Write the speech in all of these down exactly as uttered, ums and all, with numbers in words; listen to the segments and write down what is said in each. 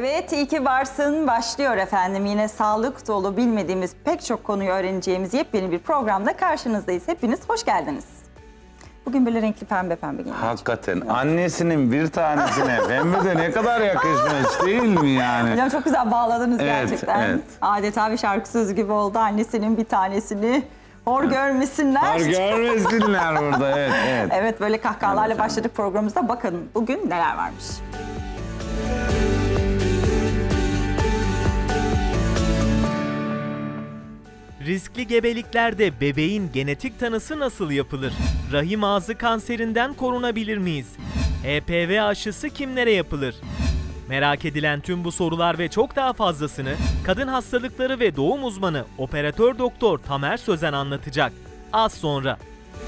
Evet, iyi ki varsın başlıyor efendim. Yine sağlık dolu, bilmediğimiz pek çok konuyu öğreneceğimiz yepyeni bir programda karşınızdayız. Hepiniz hoş geldiniz. Bugün böyle renkli pembe pembe giyindim. Hakikaten annesinin bir tanesine pembe de ne kadar yakışmış değil mi yani? Hocam çok güzel bağladınız Evet, gerçekten. evet. Adeta bir şarkı sözü gibi oldu. Annesinin bir tanesini hor görmesinler. Hor görmesinler burada, evet, evet. Evet, böyle kahkahalarla başladık programımızda. Bakın bugün neler varmış. Riskli gebeliklerde bebeğin genetik tanısı nasıl yapılır? Rahim ağzı kanserinden korunabilir miyiz? H P V aşısı kimlere yapılır? Merak edilen tüm bu sorular ve çok daha fazlasını kadın hastalıkları ve doğum uzmanı operatör doktor Tamer Sözen anlatacak. Az sonra.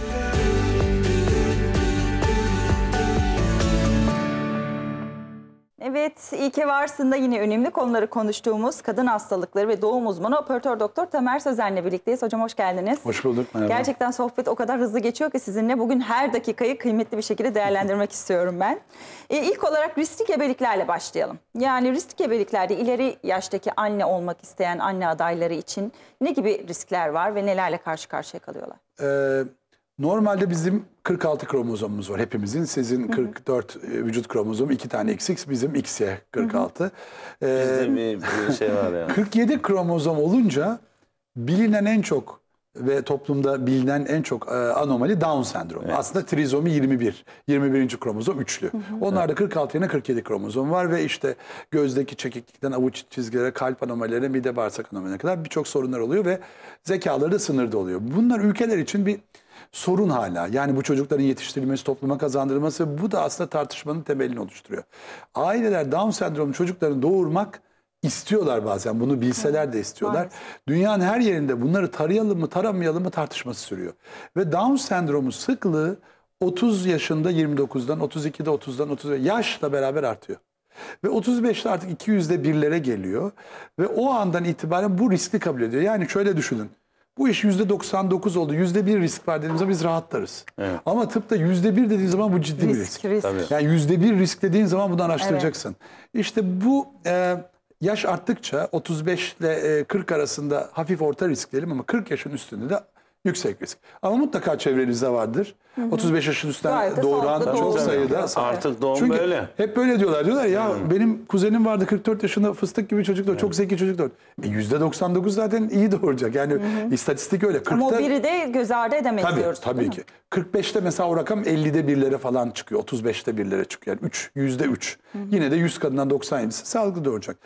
Evet, iyi ki varsın da yine önemli konuları konuştuğumuz kadın hastalıkları ve doğum uzmanı operatör doktor Tamer Sözen'le birlikteyiz. Hocam hoş geldiniz. Hoş bulduk, merhaba. Gerçekten sohbet o kadar hızlı geçiyor ki sizinle bugün her dakikayı kıymetli bir şekilde değerlendirmek istiyorum ben. E, ilk olarak riskli gebeliklerle başlayalım. Yani riskli gebeliklerde ileri yaştaki anne olmak isteyen anne adayları için ne gibi riskler var ve nelerle karşı karşıya kalıyorlar? Ee, normalde bizim kırk altı kromozomumuz var hepimizin. Sizin kırk dört e, vücut kromozomu, iki tane X X, bizim X Y kırk altı. Ee, Bizde bir, bir şey var yani. kırk yedi kromozom olunca bilinen en çok ve toplumda bilinen en çok e, anomali Down sendromu. Evet. Aslında trizomi yirmi bir. yirmi birinci kromozom üçlü. Onlarda kırk altı yerine kırk yedi kromozom var ve işte gözdeki çekiklikten avuç çizgilere, kalp anomalilerine, mide bağırsak anomalilerine kadar birçok sorunlar oluyor ve zekaları da sınırda oluyor. Bunlar ülkeler için bir sorun hala. Yani bu çocukların yetiştirilmesi, topluma kazandırılması ve bu da aslında tartışmanın temelini oluşturuyor. Aileler Down sendromu çocuklarını doğurmak istiyorlar bazen. Bunu bilseler de istiyorlar. Maalesef. Dünyanın her yerinde bunları tarayalım mı taramayalım mı tartışması sürüyor. Ve Down sendromu sıklığı otuz yaşında yirmi dokuzdan, otuz ikide otuzdan, otuz beş yaşla beraber artıyor. Ve otuz beşte artık iki yüzde birlere geliyor. Ve o andan itibaren bu riski kabul ediyor. Yani şöyle düşünün. Bu iş yüzde doksan dokuz oldu. yüzde bir risk var dediğimiz zaman biz rahatlarız. Evet. Ama tıpta yüzde bir dediğin zaman bu ciddi bir Risk, risk. risk. Tabii. Yani yüzde bir risk dediğin zaman bunu araştıracaksın. İşte bu e, yaş arttıkça otuz beş ile kırk arasında hafif orta risk diyelim ama kırk yaşın üstünde de yüksek risk. Ama mutlaka çevrenizde vardır. Hı hı. otuz beş yaşın üstünden Gayet de doğuran sağlıklı çok doğum. sayıda. Artık doğum Çünkü böyle. hep böyle diyorlar. Diyorlar ya benim kuzenim vardı kırk dört yaşında fıstık gibi çocuk doğurdu. Çok zeki çocuk doğurdu. E, yüzde doksan dokuz zaten iyi doğuracak. Yani hı hı. istatistik öyle. kırkta, Ama o biri de göz ardı edemeyiz tabii, diyoruz. tabii ki. kırk beşte mesela o rakam ellide birlere falan çıkıyor. otuz beşte birlere çıkıyor. Yani üç, yüzde üç. Yine de yüz kadından doksan yedisi sağlıklı doğuracak.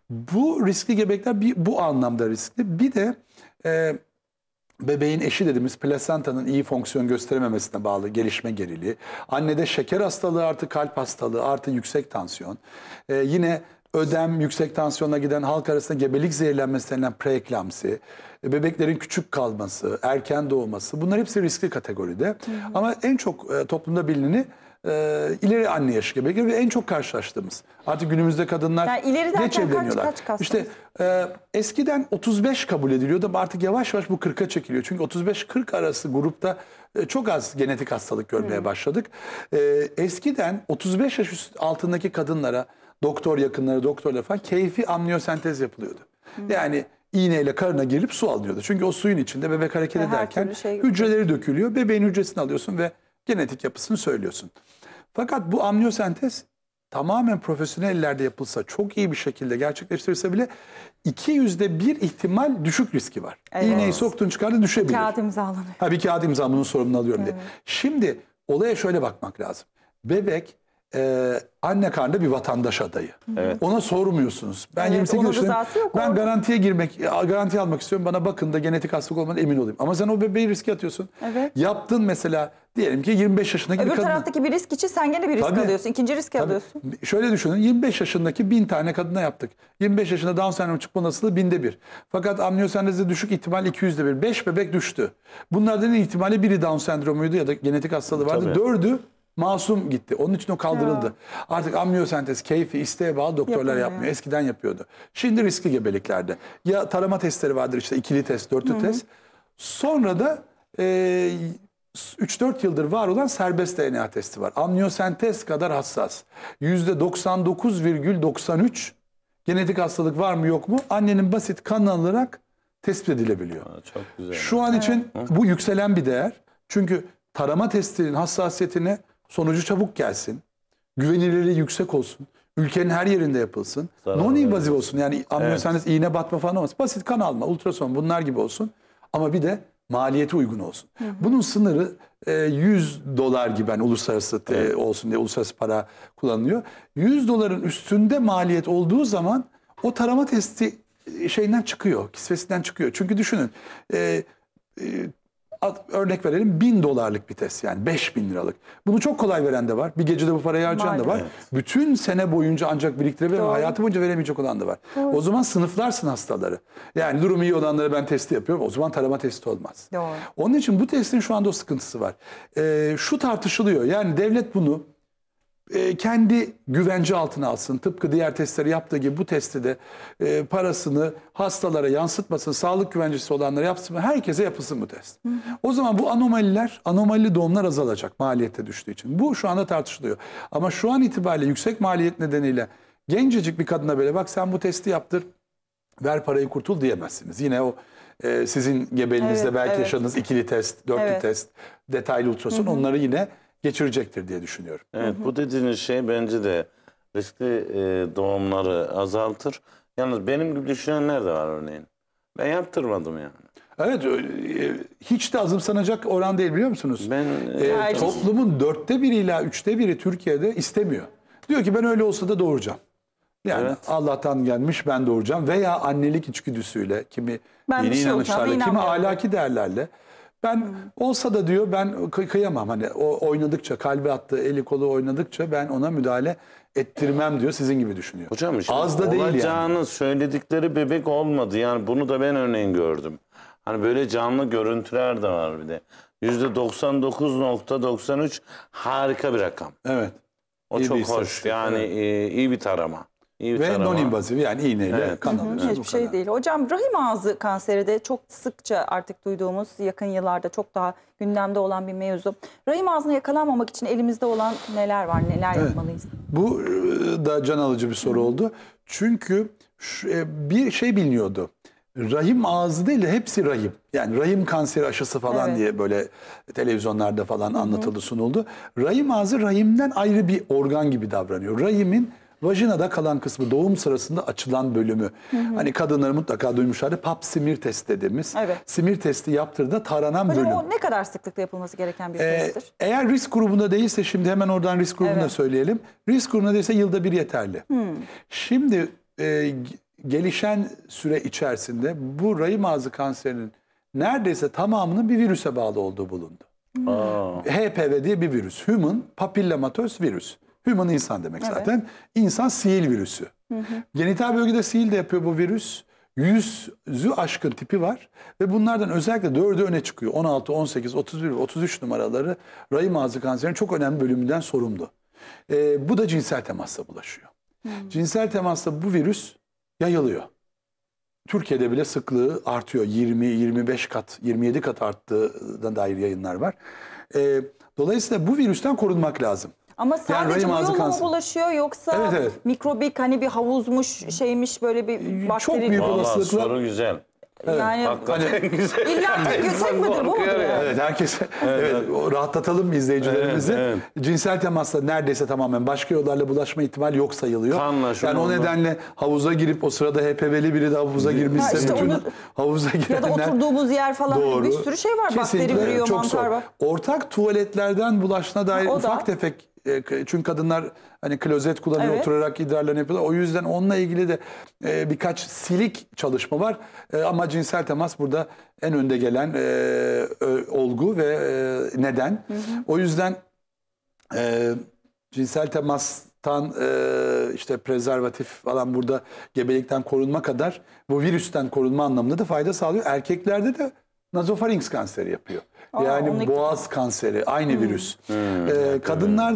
Bu riskli gebekler bir, bu anlamda riskli. Bir de e, bebeğin eşi dediğimiz plasentanın iyi fonksiyon gösterememesine bağlı gelişme geriliği. Annede şeker hastalığı artı kalp hastalığı artı yüksek tansiyon. Ee, yine ödem, yüksek tansiyonla giden halk arasında gebelik zehirlenmesi denilen preeklamsi. Bebeklerin küçük kalması, erken doğması, bunlar hepsi riskli kategoride. Hı hı. Ama en çok e, toplumda bilineni e, ileri anne yaşı gebekleri ve en çok karşılaştığımız. Artık günümüzde kadınlar yani ileri geç derken evleniyorlar. kaç, kaç kastınız? İşte e, eskiden otuz beş kabul ediliyordu ama artık yavaş yavaş bu kırka çekiliyor. Çünkü otuz beş kırk arası grupta e, çok az genetik hastalık görmeye hmm. başladık. E, eskiden otuz beş yaş üstü altındaki kadınlara, doktor yakınları, doktorlar falan keyfi amniyosentez yapılıyordu. Hmm. Yani iğneyle karına girilip su alınıyordu. Çünkü o suyun içinde bebek hareket Her ederken şey hücreleri dökülüyor. Bebeğin hücresini alıyorsun ve genetik yapısını söylüyorsun. Fakat bu amniyosentez tamamen profesyonel ellerde yapılsa, çok iyi bir şekilde gerçekleştirirse bile iki yüzde bir ihtimal düşük riski var. Evet. İğneyi soktun çıkardın düşebilir. Bir kağıt imzalanıyor. Ha, bir kağıt imza, bunun sorumluluğunu alıyorum evet. diye. Şimdi olaya şöyle bakmak lazım. Bebek e, anne karnında bir vatandaş adayı. Evet. Ona sormuyorsunuz. Ben evet, yirmi sekiz yaşındayım. Ben orada garantiye girmek, garantiye almak istiyorum. Bana bakın da genetik hastalık olmadan emin olayım. Ama sen o bebeği riske atıyorsun. Evet. Yaptın mesela diyelim ki yirmi beş yaşındaki öbür bir kadın. Öbür taraftaki bir risk için sen gene bir risk tabii, alıyorsun. İkinci risk tabii alıyorsun. Şöyle düşünün, yirmi beş yaşındaki bin tane kadına yaptık. yirmi beş yaşında Down sendromu çıkma olasılığı binde bir. Fakat amniyosentezde düşük ihtimal iki yüzde bir. beş bebek düştü. Bunlardan ihtimali biri Down sendromuydu ya da genetik hastalığı vardı. Tabii. Dördü masum gitti. Onun için o kaldırıldı. Ya. Artık amniyosentez keyfi, isteğe bağlı doktorlar Yapıyor yapmıyor. Ya. Eskiden yapıyordu. Şimdi riskli gebeliklerde. Ya tarama testleri vardır işte ikili test, dörtlü Hı -hı. test. Sonra da e, üç dört yıldır var olan serbest D N A testi var. Amniyosentez kadar hassas. yüzde doksan dokuz virgül doksan üç genetik hastalık var mı yok mu annenin basit kanını alarak tespit edilebiliyor. Aa, çok güzel. Şu an için bu yükselen bir değer. Çünkü tarama testinin hassasiyetine sonucu çabuk gelsin. Güvenilirliği yüksek olsun. Ülkenin her yerinde yapılsın. Non-invaziv olsun. Yani ameliyathane iğne batma falan olmasın. Basit kan alma, ultrason bunlar gibi olsun. Ama bir de maliyeti uygun olsun. Hı hı. Bunun sınırı e, yüz dolar gibi yani uluslararası evet. olsun diye uluslararası para kullanılıyor. yüz doların üstünde maliyet olduğu zaman o tarama testi şeyinden çıkıyor, kisvesinden çıkıyor. Çünkü düşünün e, e, örnek verelim bin dolarlık bir test yani beş bin liralık. Bunu çok kolay veren de var. Bir gecede bu parayı harcayan da var. Evet. Bütün sene boyunca ancak biriktirebilir ama hayatı boyunca veremeyecek olan da var. Doğru. O zaman sınıflarsın hastaları. Yani durumu iyi olanlara ben testi yapıyorum. O zaman tarama testi olmaz. Doğru. Onun için bu testin şu anda o sıkıntısı var. Ee, şu tartışılıyor. Yani devlet bunu e, kendi güvence altına alsın. Tıpkı diğer testleri yaptığı gibi bu testi de e, parasını hastalara yansıtmasın. Sağlık güvencesi olanlara yapsın. Herkese yapılsın bu test. Hı hı. O zaman bu anomaliler, anomalili doğumlar azalacak maliyette düştüğü için. Bu şu anda tartışılıyor. Ama şu an itibariyle yüksek maliyet nedeniyle gencecik bir kadına böyle bak sen bu testi yaptır, ver parayı kurtul diyemezsiniz. Yine o e, sizin gebeliğinizde evet, belki evet. yaşadığınız ikili test, dörtlü evet. test, detaylı ultrason hı hı. onları yine geçirecektir diye düşünüyorum. Evet, bu dediğiniz şey bence de riskli e, doğumları azaltır. Yalnız benim gibi düşünenler de var örneğin. Ben yaptırmadım yani. Evet, e, hiç de azımsanacak oran değil biliyor musunuz? Ben e, toplumun dörtte biri ila üçte biri Türkiye'de istemiyor. Diyor ki ben öyle olsa da doğuracağım. Yani evet. Allah'tan gelmiş ben doğuracağım veya annelik içgüdüsüyle kimi ben dini şey inanışlarla kimi ahlaki değerlerle. Ben hmm. olsa da diyor ben kı kıyamam hani o oynadıkça kalbi attığı eli kolu oynadıkça ben ona müdahale ettirmem diyor sizin gibi düşünüyor. Hocam işte az da değil yani. Söyledikleri bebek olmadı yani bunu da ben örneğin gördüm. Hani böyle canlı görüntüler de var bir de. yüzde doksan dokuz nokta doksan üç harika bir rakam. Evet. O iyi çok hoş yani evet. iyi bir tarama. İyi ve non-invaziv yani iğneyle evet. kan alıyoruz. Hiçbir şey değil. Hocam rahim ağzı kanseri de çok sıkça artık duyduğumuz yakın yıllarda çok daha gündemde olan bir mevzu. Rahim ağzına yakalanmamak için elimizde olan neler var, neler evet. yapmalıyız? Bu da can alıcı bir soru Hı. oldu. Çünkü bir şey biliniyordu. Rahim ağzı değil de hepsi rahim. Yani rahim kanseri aşısı falan evet. diye böyle televizyonlarda falan Hı -hı. anlatıldı, sunuldu. Rahim ağzı rahimden ayrı bir organ gibi davranıyor. Rahimin vajinada kalan kısmı doğum sırasında açılan bölümü. Hı hı. Hani kadınlar mutlaka duymuşlardı. Pap smear test dediğimiz. Evet. Smear testi yaptığında taranan Hocam, bölüm. o ne kadar sıklıkla yapılması gereken bir ee, testtir? Eğer risk grubunda değilse şimdi hemen oradan risk grubunu evet. söyleyelim. Risk grubunda değilse yılda bir yeterli. Hmm. Şimdi e, gelişen süre içerisinde bu rahim ağzı kanserinin neredeyse tamamının bir virüse bağlı olduğu bulundu. Hmm. H P V diye bir virüs. Human Papillomatosis virüs. Human insan demek evet. zaten. İnsan sihil virüsü. Hı hı. Genital bölgede sihil de yapıyor bu virüs. Yüzü aşkın tipi var. Ve bunlardan özellikle dördü öne çıkıyor. on altı, on sekiz, otuz bir, otuz üç numaraları rahim ağzı kanserinin çok önemli bölümünden sorumlu. Ee, bu da cinsel temasla bulaşıyor. Hı. Cinsel temasla bu virüs yayılıyor. Türkiye'de bile sıklığı artıyor. yirmi, yirmi beş kat, yirmi yedi kat arttığına dair yayınlar var. Ee, dolayısıyla bu virüsten korunmak lazım. Ama sadece yani bu yolla mı bulaşıyor yoksa evet, evet. mikrobik hani bir havuzmuş şeymiş böyle bir bakteri? Çok büyük olasılıkla. Soru güzel. Evet. Yani hani, güzel. İlla götek midir bu mudur? Yani? Evet herkes evet, evet. rahatlatalım izleyicilerimizi. Evet, evet. Cinsel temasla neredeyse tamamen başka yollarla bulaşma ihtimali yok sayılıyor. Kanla, yani o nedenle havuza girip o sırada H P V'li biri de havuza girmişse işte bütün onu, havuza girenler. Ya da oturduğumuz yer falan doğru. Bir sürü şey var. Kesinlikle, bakteri veriyor, mantar var. Ortak tuvaletlerden bulaşına dair ha, ufak da. tefek çünkü kadınlar hani klozet kullanıyor, evet. oturarak idrarlarını yapıyorlar. O yüzden onunla ilgili de e, birkaç silik çalışma var. E, ama cinsel temas burada en önde gelen e, ö, olgu ve e, neden. Hı hı. O yüzden e, cinsel temastan e, işte prezervatif falan burada gebelikten korunma kadar bu virüsten korunma anlamında da fayda sağlıyor. Erkeklerde de nazofarinks kanseri yapıyor. Aa, yani boğaz kanseri aynı hmm. virüs. Hmm. Ee, kadınlarda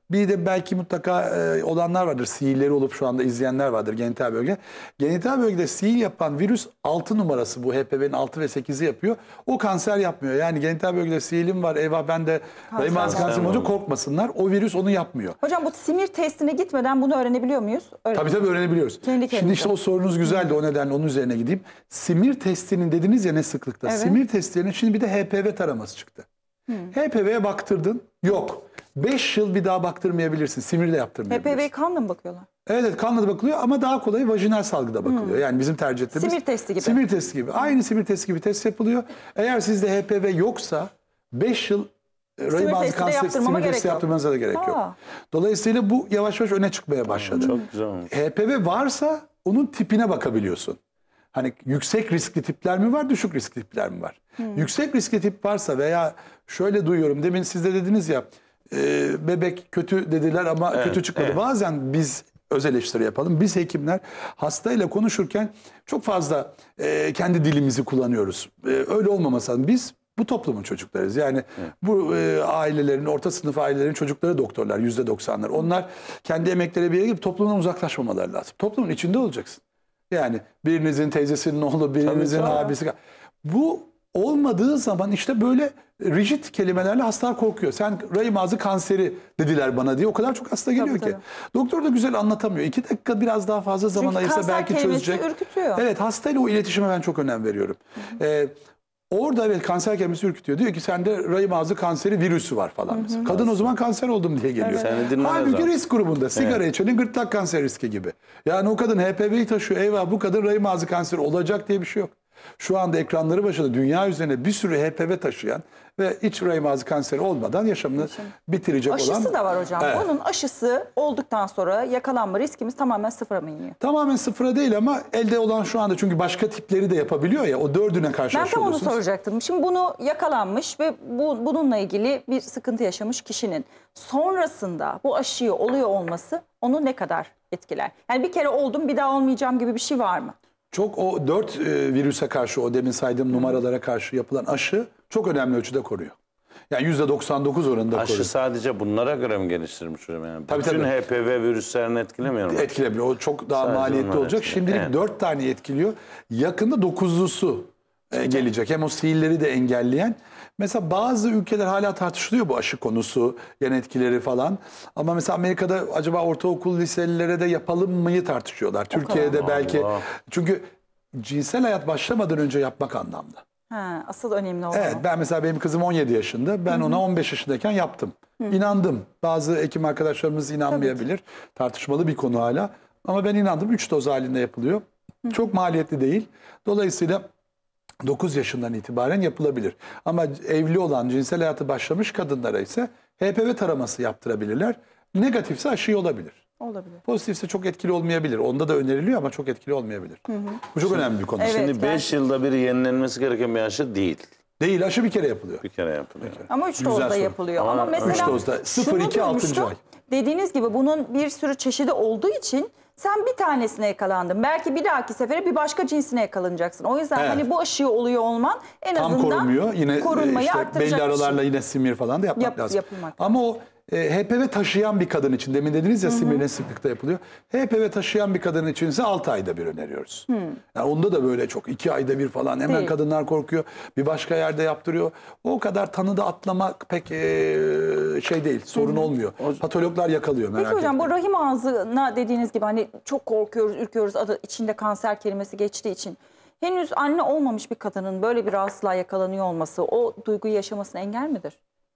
Bir de belki mutlaka e, olanlar vardır. Sihirleri olup şu anda izleyenler vardır genital bölge. Genital bölgede sihir yapan virüs altı numarası, bu H P V'nin altı ve sekizi yapıyor. O kanser yapmıyor. Yani genital bölgede sihirim var, eyvah ben de rahim ağzı kanseri olunca korkmasınlar. O virüs onu yapmıyor. Hocam bu simir testine gitmeden bunu öğrenebiliyor muyuz? Öyle Tabii tabii öğrenebiliyoruz. Kendi Şimdi işte o sorunuz güzeldi, o nedenle onun üzerine gideyim. Simir testinin dediniz ya ne sıklıkta. Evet. Simir testlerinin şimdi bir de H P V taraması çıktı. H P V'ye baktırdın, yok. beş yıl bir daha baktırmayabilirsin. Simir de H yaptırmayabilirsin. P V kanla mı bakıyorlar? Evet, evet, kanla da bakılıyor ama daha kolay vajinal salgıda bakılıyor. Yani bizim tercih ettiğimiz. Simir testi gibi. Simir testi gibi. Aynı simir testi gibi test yapılıyor. Eğer sizde H P V yoksa beş yıl e, rahim ağzı testi de kanseri yaptırmama simir gerek testi yok. yaptırmanıza da gerek Aa. yok. Dolayısıyla bu yavaş yavaş öne çıkmaya başladı. Çok güzel olmuş. H P V varsa onun tipine bakabiliyorsun. Hani yüksek riskli tipler mi var, düşük riskli tipler mi var? Yüksek riskli tip varsa veya şöyle duyuyorum, demin siz de dediniz ya, e, bebek kötü dediler ama Evet, kötü çıkmadı. evet. Bazen biz öz eleştiri yapalım. Biz hekimler hastayla konuşurken çok fazla e, kendi dilimizi kullanıyoruz. E, öyle olmaması lazım. Biz bu toplumun çocuklarıyız. Yani bu e, ailelerin, orta sınıf ailelerin çocukları doktorlar, yüzde doksanlar. Onlar kendi emekleri bir yere gidip toplumdan uzaklaşmamaları lazım. Toplumun içinde olacaksın. Yani birinizin teyzesinin oğlu, birinizin Tabii, tabii. abisi. Bu olmadığı zaman işte böyle rigid kelimelerle hastalar korkuyor. Sen rahim ağzı kanseri dediler bana diye o kadar çok hasta geliyor Tabii, ki. tabii. Doktor da güzel anlatamıyor. İki dakika biraz daha fazla zaman Çünkü ayırsa kanser belki kelimesi çözecek. ürkütüyor. Evet, hastayla o iletişime ben çok önem veriyorum. Ee, orada evet kanser kelimesi ürkütüyor. Diyor ki sende rahim ağzı kanseri virüsü var falan mesela. Kadın o zaman kanser oldum diye geliyor. Seni dinlemez Halbuki abi. risk grubunda. Sigara içenin gırtlak kanseri riski gibi. Yani o kadın H P V'yi taşıyor. Eyvah, bu kadın rahim ağzı kanseri olacak diye bir şey yok. Şu anda ekranları başında dünya üzerine bir sürü H P V taşıyan ve iç rahim ağzı kanseri olmadan yaşamını bitirecek Aşısı olan. da var hocam. Evet. Onun aşısı olduktan sonra yakalanma riskimiz tamamen sıfıra mı iniyor? Tamamen sıfıra değil ama elde olan şu anda, çünkü başka tipleri de yapabiliyor ya, o dördüne karşı Ben aşı tam onu oluyorsunuz. soracaktım. Şimdi bunu yakalanmış ve bu, bununla ilgili bir sıkıntı yaşamış kişinin sonrasında bu aşıyı oluyor olması onu ne kadar etkiler? Yani bir kere oldum bir daha olmayacağım gibi bir şey var mı? Çok o dört e, virüse karşı, o demin saydığım numaralara karşı yapılan aşı çok önemli ölçüde koruyor. Yani yüzde doksan dokuz oranında Aşı koruyor. sadece bunlara göre mi geliştirmiş hocam? Yani Tabii, bütün tabii. H P V virüslerini etkilemiyor mu? Etkilemiyor. O çok daha Sadece maliyetli onlar olacak. etkiliyor. Şimdilik Evet. dört tane etkiliyor. Yakında dokuzlusu e, gelecek. Hem o sihirleri de engelleyen. Mesela bazı ülkeler hala tartışılıyor bu aşı konusu, yan etkileri falan. Ama mesela Amerika'da acaba ortaokul liselilere de yapalım mıyı tartışıyorlar. Türkiye'de belki. Allah. Çünkü cinsel hayat başlamadan önce yapmak anlamda. Ha, asıl önemli olan Evet, o. ben mesela benim kızım on yedi yaşında. Ben ona on beş yaşındayken yaptım. İnandım. Bazı hekim arkadaşlarımız inanmayabilir. Tartışmalı bir konu hala. Ama ben inandım. üç doz halinde yapılıyor. Çok maliyetli değil. Dolayısıyla dokuz yaşından itibaren yapılabilir. Ama evli olan, cinsel hayatı başlamış kadınlara ise H P V taraması yaptırabilirler. Negatifse aşı olabilir. Olabilir. Pozitifse çok etkili olmayabilir. Onda da öneriliyor ama çok etkili olmayabilir. Bu çok önemli bir konu. Evet. Şimdi beş yılda bir yenilenmesi gereken bir aşı değil. Değil, aşı bir kere yapılıyor. Bir kere yapılıyor. Ama üç Güzel dozda soru. yapılıyor. Ama Ama mesela üç dozda. sıfır şunu iki altıncı duymuştum. ay. Dediğiniz gibi bunun bir sürü çeşidi olduğu için sen bir tanesine yakalandın. Belki bir dahaki sefere bir başka cinsine yakalanacaksın. O yüzden Evet. hani bu aşıyı oluyor olman en Tam azından korumuyor. Yine korunmayı işte arttıracak belli bir şey. aralarla yine simir falan da yapmak Yap- lazım. yapılmak Ama o e, H P V taşıyan bir kadın için, demin dediniz ya simir ne sıklıkta yapılıyor. H P V taşıyan bir kadın için ise altı ayda bir öneriyoruz. Yani onda da böyle çok iki ayda bir falan hemen Değil. kadınlar korkuyor. Bir başka yerde yaptırıyor. O kadar tanıda atlamak pek e, şey değil, sorun olmuyor. Patologlar yakalıyor, merak Peki hocam etmeyin. bu rahim ağzına dediğiniz gibi hani çok korkuyoruz, ürküyoruz adı içinde kanser kelimesi geçtiği için. Henüz anne olmamış bir kadının böyle bir rahatsızlığa yakalanıyor olması o duyguyu yaşamasına engel midir?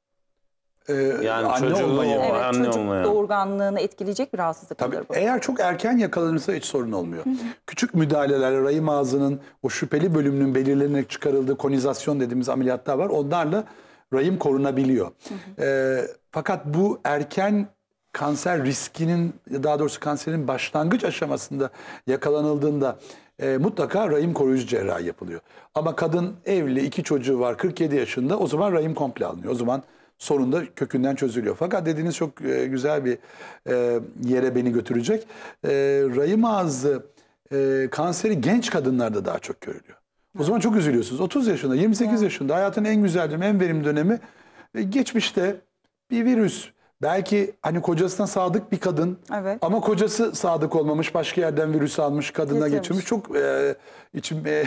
E, Yani anne çocuğu olmayı. o- Evet, anne çocuk olmayan. doğurganlığını etkileyecek bir rahatsızlık Tabii, mıdır bu? eğer çok erken yakalanırsa hiç sorun olmuyor. Küçük müdahalelerle rahim ağzının o şüpheli bölümünün belirlenerek çıkarıldığı konizasyon dediğimiz ameliyatlar var. Onlarla rahim korunabiliyor. Ee, fakat bu erken kanser riskinin, daha doğrusu kanserin başlangıç aşamasında yakalanıldığında e, mutlaka rahim koruyucu cerrahi yapılıyor. Ama kadın evli, iki çocuğu var, kırk yedi yaşında, o zaman rahim komple alınıyor. O zaman sorun da kökünden çözülüyor. Fakat dediğiniz çok e, güzel bir e, yere beni götürecek. E, rahim ağzı e, kanseri genç kadınlarda daha çok görülüyor. O zaman çok üzülüyorsunuz. otuz yaşında, yirmi sekiz yaşında hayatın en güzel dönemi, en verimli dönemi. E, geçmişte bir virüs Belki hani kocasına sadık bir kadın Evet. ama kocası sadık olmamış, başka yerden virüs almış, kadına Getirmiş. geçirmiş. Çok e, içim e,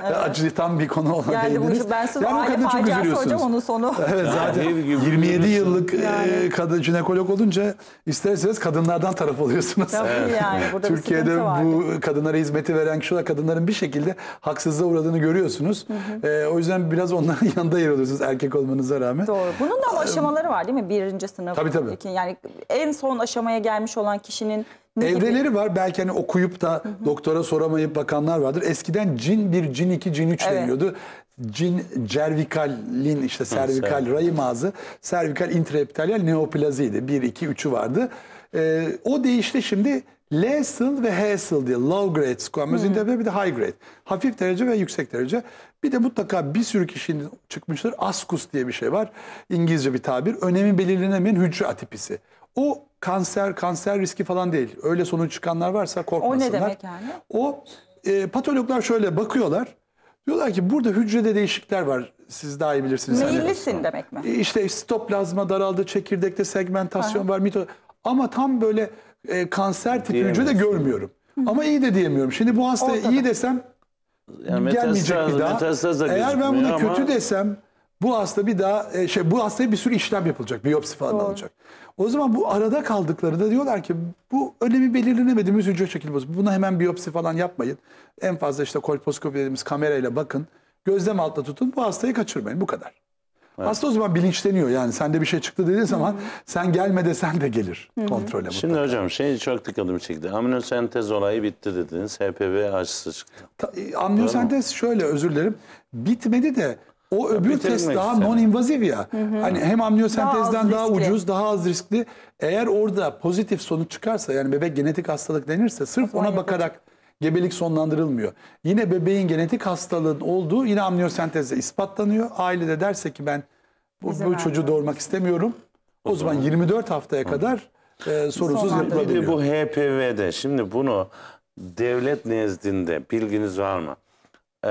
acıtan bir konu olan Yani bu değindiniz. ben size Yani o aile kadına çok faciası üzülüyorsunuz. hocam onun sonu. Evet, zaten Ev gibi yirmi yedi biliyorsun. yıllık e, kadın jinekolog olunca ister istemez kadınlardan taraf oluyorsunuz. Tabii yani burada bir Türkiye'de sıkıntı var. bu kadınlara hizmeti veren kişiler kadınların bir şekilde haksızlığa uğradığını görüyorsunuz. E, o yüzden biraz onların yanında yer alıyorsunuz erkek olmanıza rağmen. Doğru. Bunun da ama aşamaları var değil mi? Birinci sınıf. Tabii, tabii. iki- Yani en son aşamaya gelmiş olan kişinin ne gibi- Evreleri var. Belki hani okuyup da doktora soramayıp bakanlar vardır. Eskiden cin bir, cin iki, cin üç Evet. deniyordu. Cin cervikalin işte servikal rahim ağzı, servikal intraepitelyal neoplaziydi. bir, iki, üçü vardı. Ee, o değişti şimdi. L-cell ve H-cell diye low grade squamous intravenously bir de high grade. Hafif derece ve yüksek derece. Bir de mutlaka bir sürü kişinin çıkmıştır. Askus diye bir şey var. İngilizce bir tabir. Önemi belirlenemeyen hücre atipisi. O kanser, kanser riski falan değil. Öyle sonuç çıkanlar varsa korkmasınlar. O ne demek yani? O e, patologlar şöyle bakıyorlar. Diyorlar ki burada hücrede değişiklikler var. Siz daha iyi bilirsiniz. Hani, Meyillisin demek mi? e, işte sitoplazma daraldı, çekirdekte segmentasyon var, mito. Ama tam böyle e, kanser tipi hücre de Diyemiyorsun. görmüyorum. Ama iyi de diyemiyorum. Şimdi bu hastaya Ortada. iyi desem Yani gelmeyecek metastaz- bir daha. metastaz da Eğer ben gözükmüyor buna ama- kötü desem bu hasta bir daha e, şey bu hastaya bir sürü işlem yapılacak. Biyopsi falan Doğru. alınacak. O zaman bu arada kaldıkları da diyorlar ki bu önemi belirlenemediğimiz hücre şekli bozuk. Buna hemen biyopsi falan yapmayın. En fazla işte kolposkopi dediğimiz kamerayla bakın. Gözlem altında tutun. Bu hastayı kaçırmayın. Bu kadar. Hasta o zaman bilinçleniyor. Yani sende bir şey çıktı dediği zaman sen gelme desen de gelir kontrole. Şimdi mutlaka. hocam şey çok dikkatimi çekti. Aminosentez olayı bitti dediniz. H P V aşısı çıktı. Ta- e, Amniyosentez şöyle, özür dilerim. Bitmedi de o öbür bitirmek test daha istedim. non-invaziv ya. Hani hem amniyosentezden Daha daha, az riskli. ucuz, daha az riskli. Eğer orada pozitif sonuç çıkarsa, yani bebek genetik hastalık denirse sırf zaman ona bakarak gebelik sonlandırılmıyor. Yine bebeğin genetik hastalığın olduğu yine amniyosentezle ispatlanıyor. Aile de derse ki ben bu, İzin bu çocuğu vermiyorum. doğurmak istemiyorum. O, zaman yirmi dört haftaya kadar e, sorunsuz Sonlandırılıyor. Bir de yapılabiliyor. bu H P V'de şimdi bunu devlet nezdinde bilginiz var mı? Ee,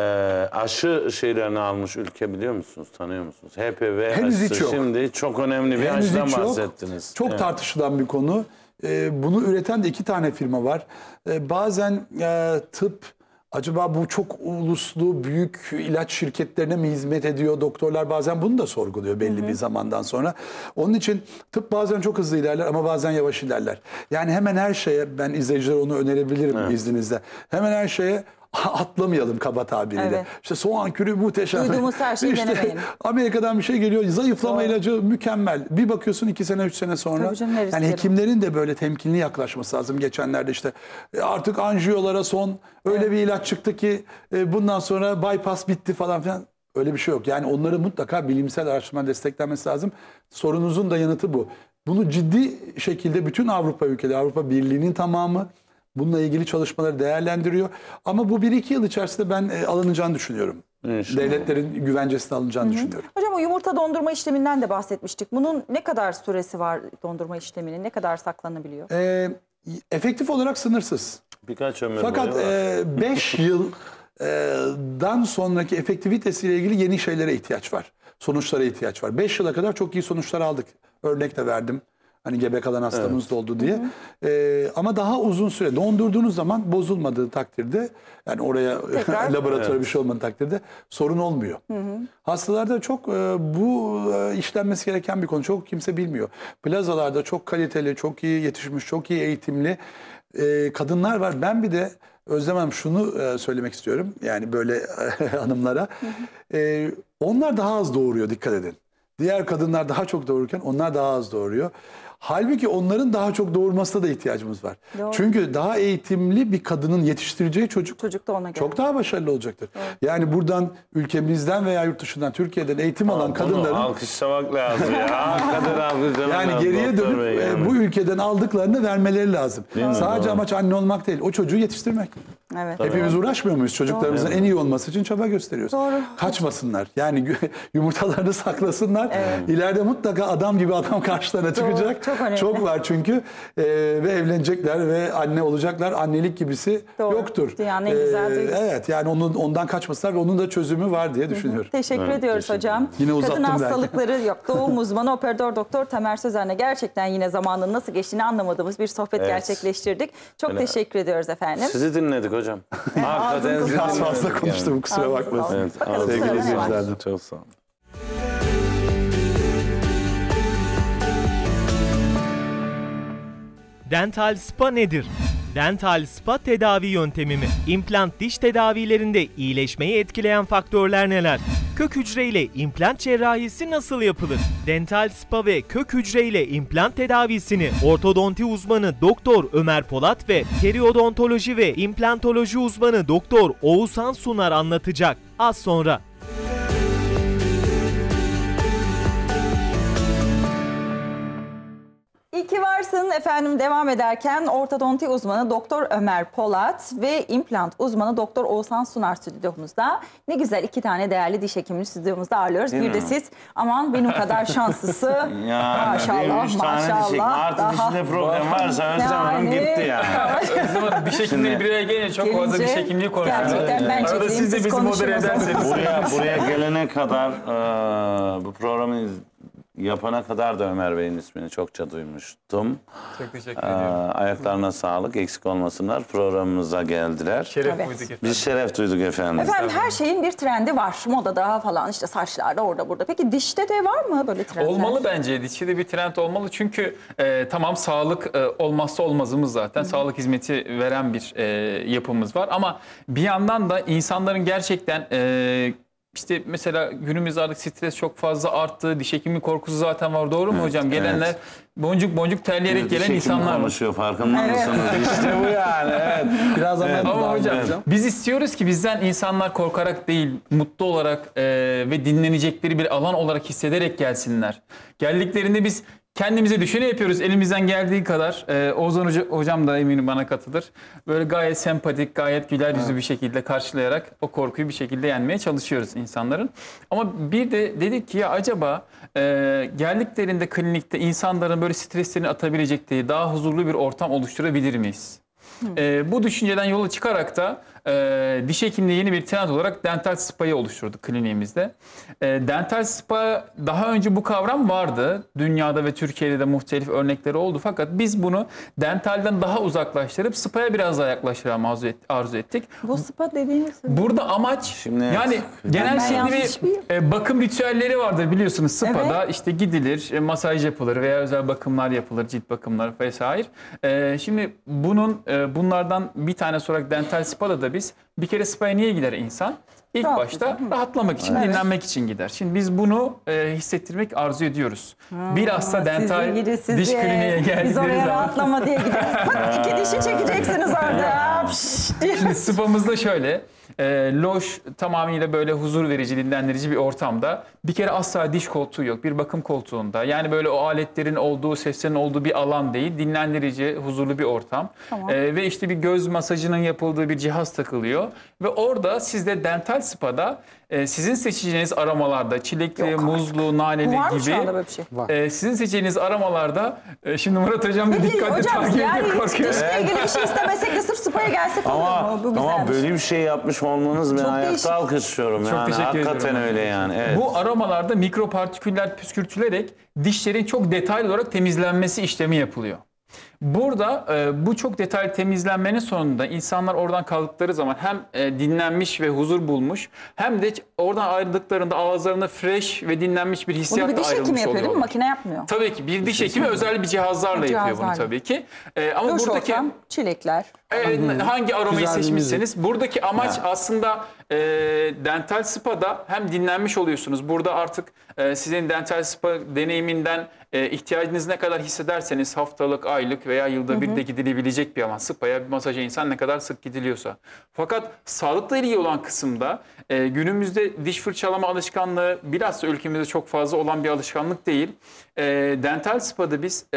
aşı şeylerini almış ülke biliyor musunuz? Tanıyor musunuz? H P V Henüz aşısı hiç yok. şimdi çok önemli bir Henüz aşıdan hiç yok. bahsettiniz. Çok Evet. tartışılan bir konu. Ee, bunu üreten de iki tane firma var. Ee, bazen e, tıp acaba bu çok uluslu büyük ilaç şirketlerine mi hizmet ediyor? Doktorlar bazen bunu da sorguluyor belli bir zamandan sonra. Onun için tıp bazen çok hızlı ilerler ama bazen yavaş ilerler. Yani hemen her şeye, ben izleyicilere onu önerebilirim izninizle. Hemen her şeye atlamayalım kaba tabiriyle. Evet. İşte soğan kürü muhteşem. Duyduğumuz her şeyi denemeyin. Amerika'dan bir şey geliyor. Zayıflama Doğru. ilacı mükemmel. Bir bakıyorsun iki sene, üç sene sonra. Tabii canım, ne Yani riskleri. hekimlerin de böyle temkinli yaklaşması lazım. Geçenlerde işte e, artık anjiyolara son, öyle bir ilaç çıktı ki e, bundan sonra bypass bitti falan filan. Öyle bir şey yok. Yani onları mutlaka bilimsel araştırma desteklenmesi lazım. Sorunuzun da yanıtı bu. Bunu ciddi şekilde bütün Avrupa ülkeleri, Avrupa Birliği'nin tamamı bununla ilgili çalışmaları değerlendiriyor. Ama bu bir iki yıl içerisinde ben e, alınacağını düşünüyorum. İnşallah. Devletlerin güvencesine alınacağını düşünüyorum. Hocam o yumurta dondurma işleminden de bahsetmiştik. Bunun ne kadar süresi var dondurma işleminin? Ne kadar saklanabiliyor? E, efektif olarak sınırsız. Birkaç ömür Fakat boyu var. beş yıldan sonraki efektivitesiyle ilgili yeni şeylere ihtiyaç var. Sonuçlara ihtiyaç var. beş yıla kadar çok iyi sonuçlar aldık. Örnek de verdim. Hani gebe kalan hastamız da oldu diye. Ee, ama daha uzun süre dondurduğunuz zaman bozulmadığı takdirde, yani oraya Tekrar. laboratuvar bir şey olmadığı takdirde sorun olmuyor. Hastalarda çok e, bu e, işlenmesi gereken bir konu. Çok kimse bilmiyor. Plazalarda çok kaliteli, çok iyi yetişmiş, çok iyi eğitimli e, kadınlar var. Ben bir de Özlem Hanım şunu e, söylemek istiyorum. Yani böyle hanımlara. E, onlar daha az doğuruyor, dikkat edin. Diğer kadınlar daha çok doğururken onlar daha az doğuruyor. Halbuki onların daha çok doğurmasına da ihtiyacımız var. Doğru. Çünkü daha eğitimli bir kadının yetiştireceği çocuk Çocuk da ona göre. çok daha başarılı olacaktır. Yani buradan ülkemizden veya yurt dışından, Türkiye'den eğitim alan Bunu kadınların alkışlamak lazım ya. Hakikaten alkışlamak yani lazım. geriye Doktor dönüp Bey e, yani. bu ülkeden aldıklarını vermeleri lazım. mi? Sadece Doğru. amaç anne olmak değil, o çocuğu yetiştirmek. Evet. Hepimiz uğraşmıyor muyuz? Çocuklarımızın en iyi olması için çaba gösteriyoruz. Doğru. Kaçmasınlar. Yani yumurtalarını saklasınlar. İleride mutlaka adam gibi adam karşılarına çıkacak. Çok önemli. Çok var çünkü. Ee, ve evlenecekler ve anne olacaklar. Annelik gibisi Doğru. yoktur. Dünyanın en güzel duygusu. Evet, yani onun, ondan kaçmasınlar ve onun da çözümü var diye düşünüyorum. Teşekkür Evet, ediyoruz teşekkür hocam. Yine uzattım Kadın belki. hastalıkları yok. Doğum uzmanı operatör doktor Tamer Sözer'le gerçekten yine zamanın nasıl geçtiğini anlamadığımız bir sohbet Evet. gerçekleştirdik. Çok Öyle. teşekkür ediyoruz efendim. Sizi dinledik hocam. Hakikaten ağzınıza sizi sağlık. Biraz fazla dinledik konuştum, yani. kusura Ağzınıza bakmasın. sağlık. Evet, Bakalım ağzınıza sırada ne var? sağlık. Çok sağ olun. Dental spa nedir? Dental spa tedavi yöntemi mi? İmplant diş tedavilerinde iyileşmeyi etkileyen faktörler neler? Kök hücre ile implant cerrahisi nasıl yapılır? Dental spa ve kök hücre ile implant tedavisini ortodonti uzmanı Doktor Ömer Polat ve periodontoloji ve implantoloji uzmanı Doktor Oğuzhan Sunar anlatacak. Az sonra. İyi ki varsın efendim. Devam ederken ortodonti uzmanı Doktor Ömer Polat ve implant uzmanı Doktor Oğuzhan Sunar stüdyomuzda. Ne güzel iki tane değerli diş hekimini stüdyomuzda ağırlıyoruz. Değil bir de mi? siz aman benim kadar şanslısı. Yani maşallah üç tane dişek. maşallah. Artı Daha- dişinde problem varsa Özlem Hanım Yani- gitti yani. Özlem Hanım diş hekimleri bir araya gelince çok fazla Gelince diş hekimliği konuşuyoruz. gerçekten ben Arada çekeyim, siz de siz bizi modere konuşun o zaman. ederseniz. Buraya, buraya gelene kadar e, bu programı iz- yapana kadar da Ömer Bey'in ismini çokça duymuştum. Çok teşekkür E, ediyorum. ayaklarına sağlık, eksik olmasınlar. Programımıza geldiler. Şeref Evet. duyduk efendim. Biz şeref duyduk efendim. Efendim her şeyin bir trendi var. Modada falan işte saçlarda orada burada. Peki dişte de var mı böyle trendler? Olmalı bence. Dişçide de bir trend olmalı. Çünkü e, tamam sağlık e, olmazsa olmazımız zaten. Sağlık hizmeti veren bir e, yapımız var. Ama bir yandan da insanların gerçekten... E, İşte mesela günümüzde artık stres çok fazla arttı. Diş hekimi korkusu zaten var. Doğru mu Evet, hocam? Gelenler evet. boncuk boncuk terleyerek Diş gelen hekimi insanlar var. konuşuyor, farkında mısınız? İşte bu yani. Evet. Biraz ama Ama hocam biz istiyoruz ki bizden insanlar korkarak değil, mutlu olarak e, ve dinlenecekleri bir alan olarak hissederek gelsinler. Geldiklerinde biz kendimize düşeni yapıyoruz elimizden geldiği kadar. E, Ozan Hoca, hocam da eminim bana katılır. Böyle gayet sempatik, gayet güler yüzlü bir şekilde karşılayarak o korkuyu bir şekilde yenmeye çalışıyoruz insanların. Ama bir de dedik ki ya acaba e, geldiklerinde klinikte insanların böyle streslerini atabilecekleri daha huzurlu bir ortam oluşturabilir miyiz? Ee, bu düşünceden yola çıkarak da e, diş hekimliği yeni bir trend olarak dental spa'yı oluşturduk kliniğimizde. E, dental spa daha önce bu kavram vardı. Dünyada ve Türkiye'de de muhtelif örnekleri oldu. Fakat biz bunu dentalden daha uzaklaştırıp spa'ya biraz daha yaklaştırma arzu, et, arzu ettik. Bu spa dediğiniz... Burada amaç Şimdi- yani genel Ben şimdi yanlış bir mıyım? e, bakım ritüelleri vardır biliyorsunuz spa'da işte gidilir e, masaj yapılır veya özel bakımlar yapılır cilt bakımları vesaire. E, şimdi bunun e, bunlardan bir tanesi olarak dental spa'da da biz bir kere spa'ya niye gider insan? İlk Rahat başta rahatlamak için, dinlenmek için gider. Şimdi biz bunu e, hissettirmek arzu ediyoruz. Bilhassa dental Sizi gidi sizi. diş kliniğe Biz geldikleri oraya zaman. rahatlama diye gideriz. Pıt, iki dişi çekeceksiniz orada. Pşş diye. Şimdi spamızda şöyle, e, loş tamamıyla böyle huzur verici, dinlendirici bir ortamda. Bir kere asla diş koltuğu yok, bir bakım koltuğunda. Yani böyle o aletlerin olduğu, seslerin olduğu bir alan değil, dinlendirici, huzurlu bir ortam. Tamam. E, ve işte bir göz masajının yapıldığı bir cihaz takılıyor. Ve orada sizde dental spa'da e, sizin seçeceğiniz aramalarda çilekli, Yok muzlu, naneli Var mı şu anda gibi böyle bir şey? e, sizin seçeceğiniz aramalarda e, şimdi Murat Hocam da Peki dikkatli hocam takip yani ediyor, hiç korkuyor. dişle ilgili bir şey istemesek de sırf spa'ya gelsek olur Ama, mu? Bu ama güzelmiş. böyle bir şey yapmış olmanız ben Çok ayakta değişik. alkışlıyorum. Çok yani. teşekkür Hakikaten ediyorum. öyle yani. Evet. Bu aramalarda mikropartiküller püskürtülerek dişlerin çok detaylı olarak temizlenmesi işlemi yapılıyor. Burada e, bu çok detaylı temizlenmenin sonunda insanlar oradan kalktıkları zaman hem e, dinlenmiş ve huzur bulmuş hem de oradan ayrıldıklarında ağızlarında fresh ve dinlenmiş bir Bunu hissiyatla bir diş hekimi ayrılmış yapıyor değil mi? oluyorlar. Makine yapmıyor. Tabii ki bir diş hekimi özel bir cihazlarla yapıyor bunu Cihazlarla. tabii ki. E, ama Duş buradaki ortam, çilekler. Evet, hangi aromayı Güzel bir seçmişseniz buradaki amaç aslında e, dental spa'da hem dinlenmiş oluyorsunuz. Burada artık e, sizin dental spa deneyiminden e, ihtiyacınız ne kadar hissederseniz haftalık, aylık veya yılda bir de gidilebilecek bir alan. Spa'ya, bir masaja insan ne kadar sık gidiliyorsa. Fakat sağlıkla ilgili olan kısımda e, günümüzde diş fırçalama alışkanlığı bilhassa ülkemizde çok fazla olan bir alışkanlık değil. E, dental spa'da biz... E,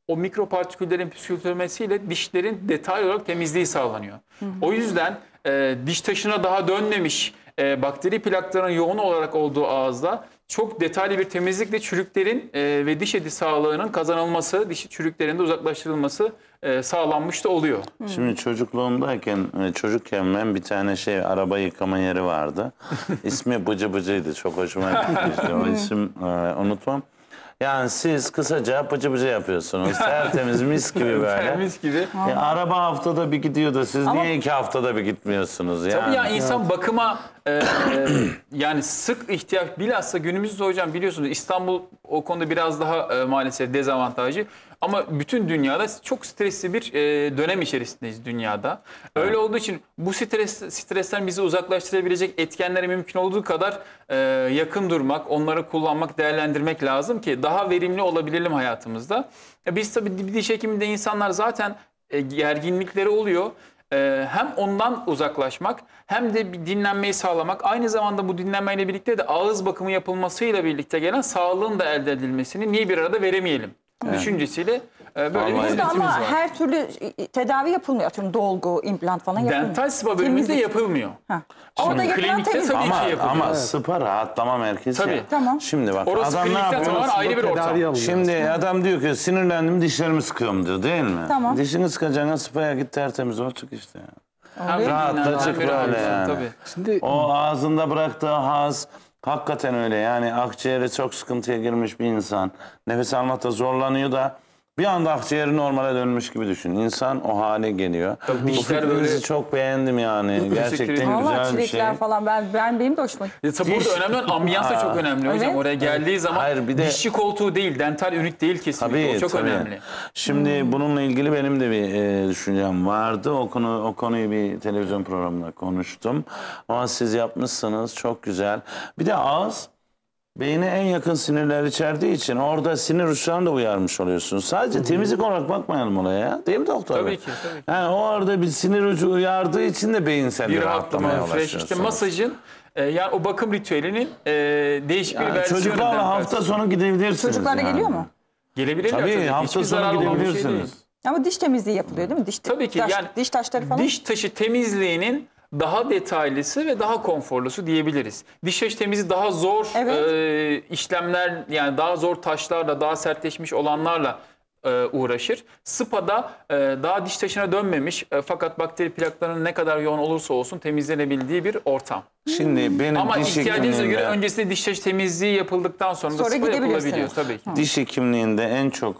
o mikropartiküllerin püskürtülmesiyle dişlerin detaylı olarak temizliği sağlanıyor. O yüzden e, diş taşına daha dönmemiş e, bakteri plaklarının yoğun olarak olduğu ağızda çok detaylı bir temizlikle çürüklerin e, ve diş eti sağlığının kazanılması, diş çürüklerinin de uzaklaştırılması e, sağlanmış da oluyor. Şimdi çocukluğumdayken, e, çocukken ben bir tane şey araba yıkama yeri vardı. İsmi Bıcı Bıcı'ydı. Çok hoşuma gitmişti. O isim e, unutmam. Yani siz kısaca bıcı bıcı yapıyorsunuz. Tertemiz, mis gibi böyle. Temiz gibi. E, araba haftada bir gidiyor da siz Ama- niye iki haftada bir gitmiyorsunuz? Yani. Tabii ya insan bakıma e, e, yani sık ihtiyaç, bilhassa günümüzde hocam biliyorsunuz İstanbul o konuda biraz daha e, maalesef dezavantajlı. Ama bütün dünyada çok stresli bir e, dönem içerisindeyiz dünyada. Öyle olduğu için bu stres stresten bizi uzaklaştırabilecek etkenlere mümkün olduğu kadar e, yakın durmak, onları kullanmak, değerlendirmek lazım ki daha verimli olabilelim hayatımızda. E, biz tabii diş hekiminde insanlar zaten e, gerginlikleri oluyor. Ee, hem ondan uzaklaşmak hem de bir dinlenmeyi sağlamak, aynı zamanda bu dinlenmeyle birlikte de ağız bakımı yapılmasıyla birlikte gelen sağlığın da elde edilmesini niye bir arada veremeyelim düşüncesiyle e, böyle bir Vallahi- Burada hizmetimiz ama var. her türlü tedavi yapılmıyor. Atıyorum dolgu, implant falan yapılmıyor. Dental spa bölümünde Temizlik. yapılmıyor. Ha. Şimdi Orada yapılan klinikte temizlik. tabii Ama, ki yapılıyor. ama spa rahatlama merkezi. Tabii. ya. Tamam. Şimdi bak Orası adam ne klinikte yapıyor? tamamen ayrı bir ortam. Tedavi alınıyor. Şimdi adam diyor ki sinirlendim dişlerimi sıkıyorum diyor değil mi? Tamam. Dişini sıkacağına spaya git tertemiz ol çık işte. Hem bir Rahatla dinlenme, çık hem bir böyle rahatlasın, yani. tabii. Şimdi O ağzında bıraktığı haz hakikaten öyle yani akciğeri çok sıkıntıya girmiş bir insan. Nefes almakta zorlanıyor da bir anda akciğeri normale dönmüş gibi düşün. İnsan o hale geliyor. Bu dişler fikrinizi böyle- çok beğendim yani. Gerçekten ederim. Vallahi güzel bir şey. çilekler falan ben, ben benim de hoşuma gitti. Ya tabii burada önemli olan ambiyans da çok önemli hocam. Evet. Oraya geldiği zaman Hayır, bir de- dişçi koltuğu değil, dental ünit değil kesinlikle. Tabii, o çok tabii. önemli. Şimdi bununla ilgili benim de bir e, düşüncem vardı. O konu o konuyu bir televizyon programında konuştum. Ama siz yapmışsınız çok güzel. Bir de ağız beyne en yakın sinirler içerdiği için orada sinir uçlarını da uyarmış oluyorsunuz. Sadece temizlik olarak bakmayalım olaya ya. Değil mi doktor Tabii bey? ki, tabii ki. Yani o orada bir sinir ucu uyardığı için de beyinsel Bir bir rahatlama, rahatlamaya fresh, işte başlıyorsunuz. masajın e, yani o bakım ritüelinin e, değişik bir Yani versiyonu. çocuklarla dental. hafta sonu gidebilirsiniz. Çocuklar da yani. geliyor mu? Gelebilirler Tabii, tabii. hafta Hiçbir sonu zararı olan bir şey değil. gidebilirsiniz. Ama diş temizliği yapılıyor değil mi? Diş, Tabii ki, taş- yani diş taşları falan. Diş taşı temizliğinin daha detaylısı ve daha konforlusu diyebiliriz. Diş taşı temizliği daha zor Evet. e, işlemler, yani daha zor taşlarla, daha sertleşmiş olanlarla e, uğraşır. Spa'da e, daha diş taşına dönmemiş e, fakat bakteri plaklarının ne kadar yoğun olursa olsun temizlenebildiği bir ortam. Şimdi benim Ama diş ihtiyacınıza göre hekimliğinde- öncesinde diş taşı temizliği yapıldıktan sonra, Sonra da spa gidebilirsiniz. yapılabiliyor tabii ki. Diş hekimliğinde en çok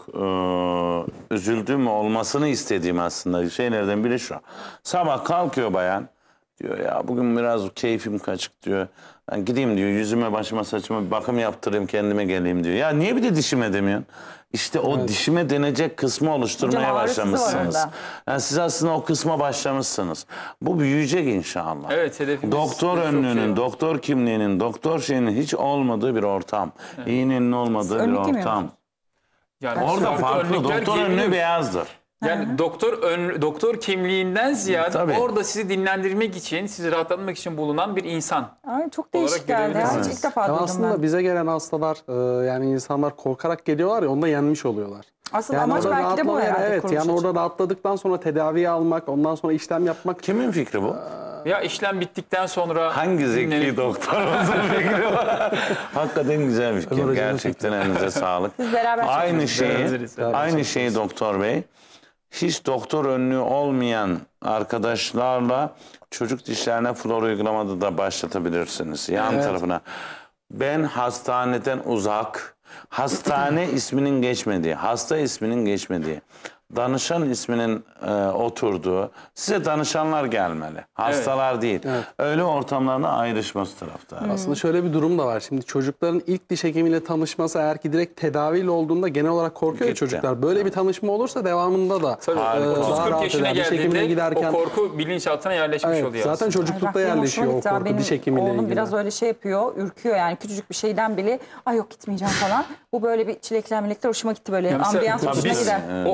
e, üzüldüğüm, olmasını istediğim aslında şeylerden biri şu. Sabah kalkıyor bayan, diyor ya bugün biraz keyfim kaçık diyor. Ben gideyim diyor, yüzüme başıma saçıma bir bakım yaptırayım, kendime geleyim diyor. Ya niye bir de dişime demiyorsun? İşte o dişime denecek kısmı oluşturmaya Hocam ağrısızı var başlamışsınız. onda. Yani siz aslında o kısma başlamışsınız. Bu büyüyecek inşallah. Evet, hedefimiz Doktor çok önlüğünün, iyi. doktor kimliğinin, doktor şeyinin hiç olmadığı bir ortam. İğnenin olmadığı bir Önlük giymiyor ortam. musunuz? Yani Orada farklı farklı. önlükler Doktor önlüğü giyebiliyoruz. beyazdır. Yani doktor ön, doktor kimliğinden ziyade Tabii. orada sizi dinlendirmek için, sizi rahatlatmak için bulunan bir insan. Ay, çok olarak değişik geldi. Ya. görebilirsiniz. Hiç ilk defa ya duydum aslında ben. bize gelen hastalar e, yani insanlar korkarak geliyorlar ya onda yenmiş oluyorlar. Aslında Yani amaç orada belki de bu rahatlama- herhalde. Evet kuruluş yani için. orada rahatladıktan sonra tedaviyi almak, ondan sonra işlem yapmak. Kimin fikri bu? Ya işlem bittikten sonra Hangi zeki dinlenip- doktor olsun fikri var? Hakikaten güzel bir fikir. Ömer hocamın Gerçekten elinize sağlık. Siz beraber Aynı çalışıyorsunuz. şeyi, Beraberiz, beraber aynı şeyi doktor bey. Hiç doktor önlüğü olmayan arkadaşlarla çocuk dişlerine flor uygulamada da başlatabilirsiniz. Yan tarafına. Ben hastaneden uzak, hastane isminin geçmediği, hasta isminin geçmediği, danışan isminin e, oturduğu, size danışanlar gelmeli. Hastalar değil. Öyle ortamlarda ayrışması taraftarı. Aslında şöyle bir durum da var. Şimdi çocukların ilk diş hekimiyle tanışması eğer ki direkt tedaviyle olduğunda genel olarak korkuyor ya Gitti. çocuklar. Böyle bir tanışma olursa devamında da Tabii, e, Harika. daha otuz kırk rahat yaşına eder. Diş hekimine geldiğinde giderken. o korku bilinçaltına yerleşmiş Evet, oluyor zaten aslında. çocuklukta Ay, bak, benim yerleşiyor hoşuma o gitti ha. korku Benim diş hekimiyle oğlum ilgili. biraz öyle şey yapıyor, ürküyor yani küçücük bir şeyden bile ay yok gitmeyeceğim falan. Bu böyle bir çilekler milekler hoşuma gitti böyle Ya mesela- ambiyans Tabii hoşuma biz- gider. O ambiyans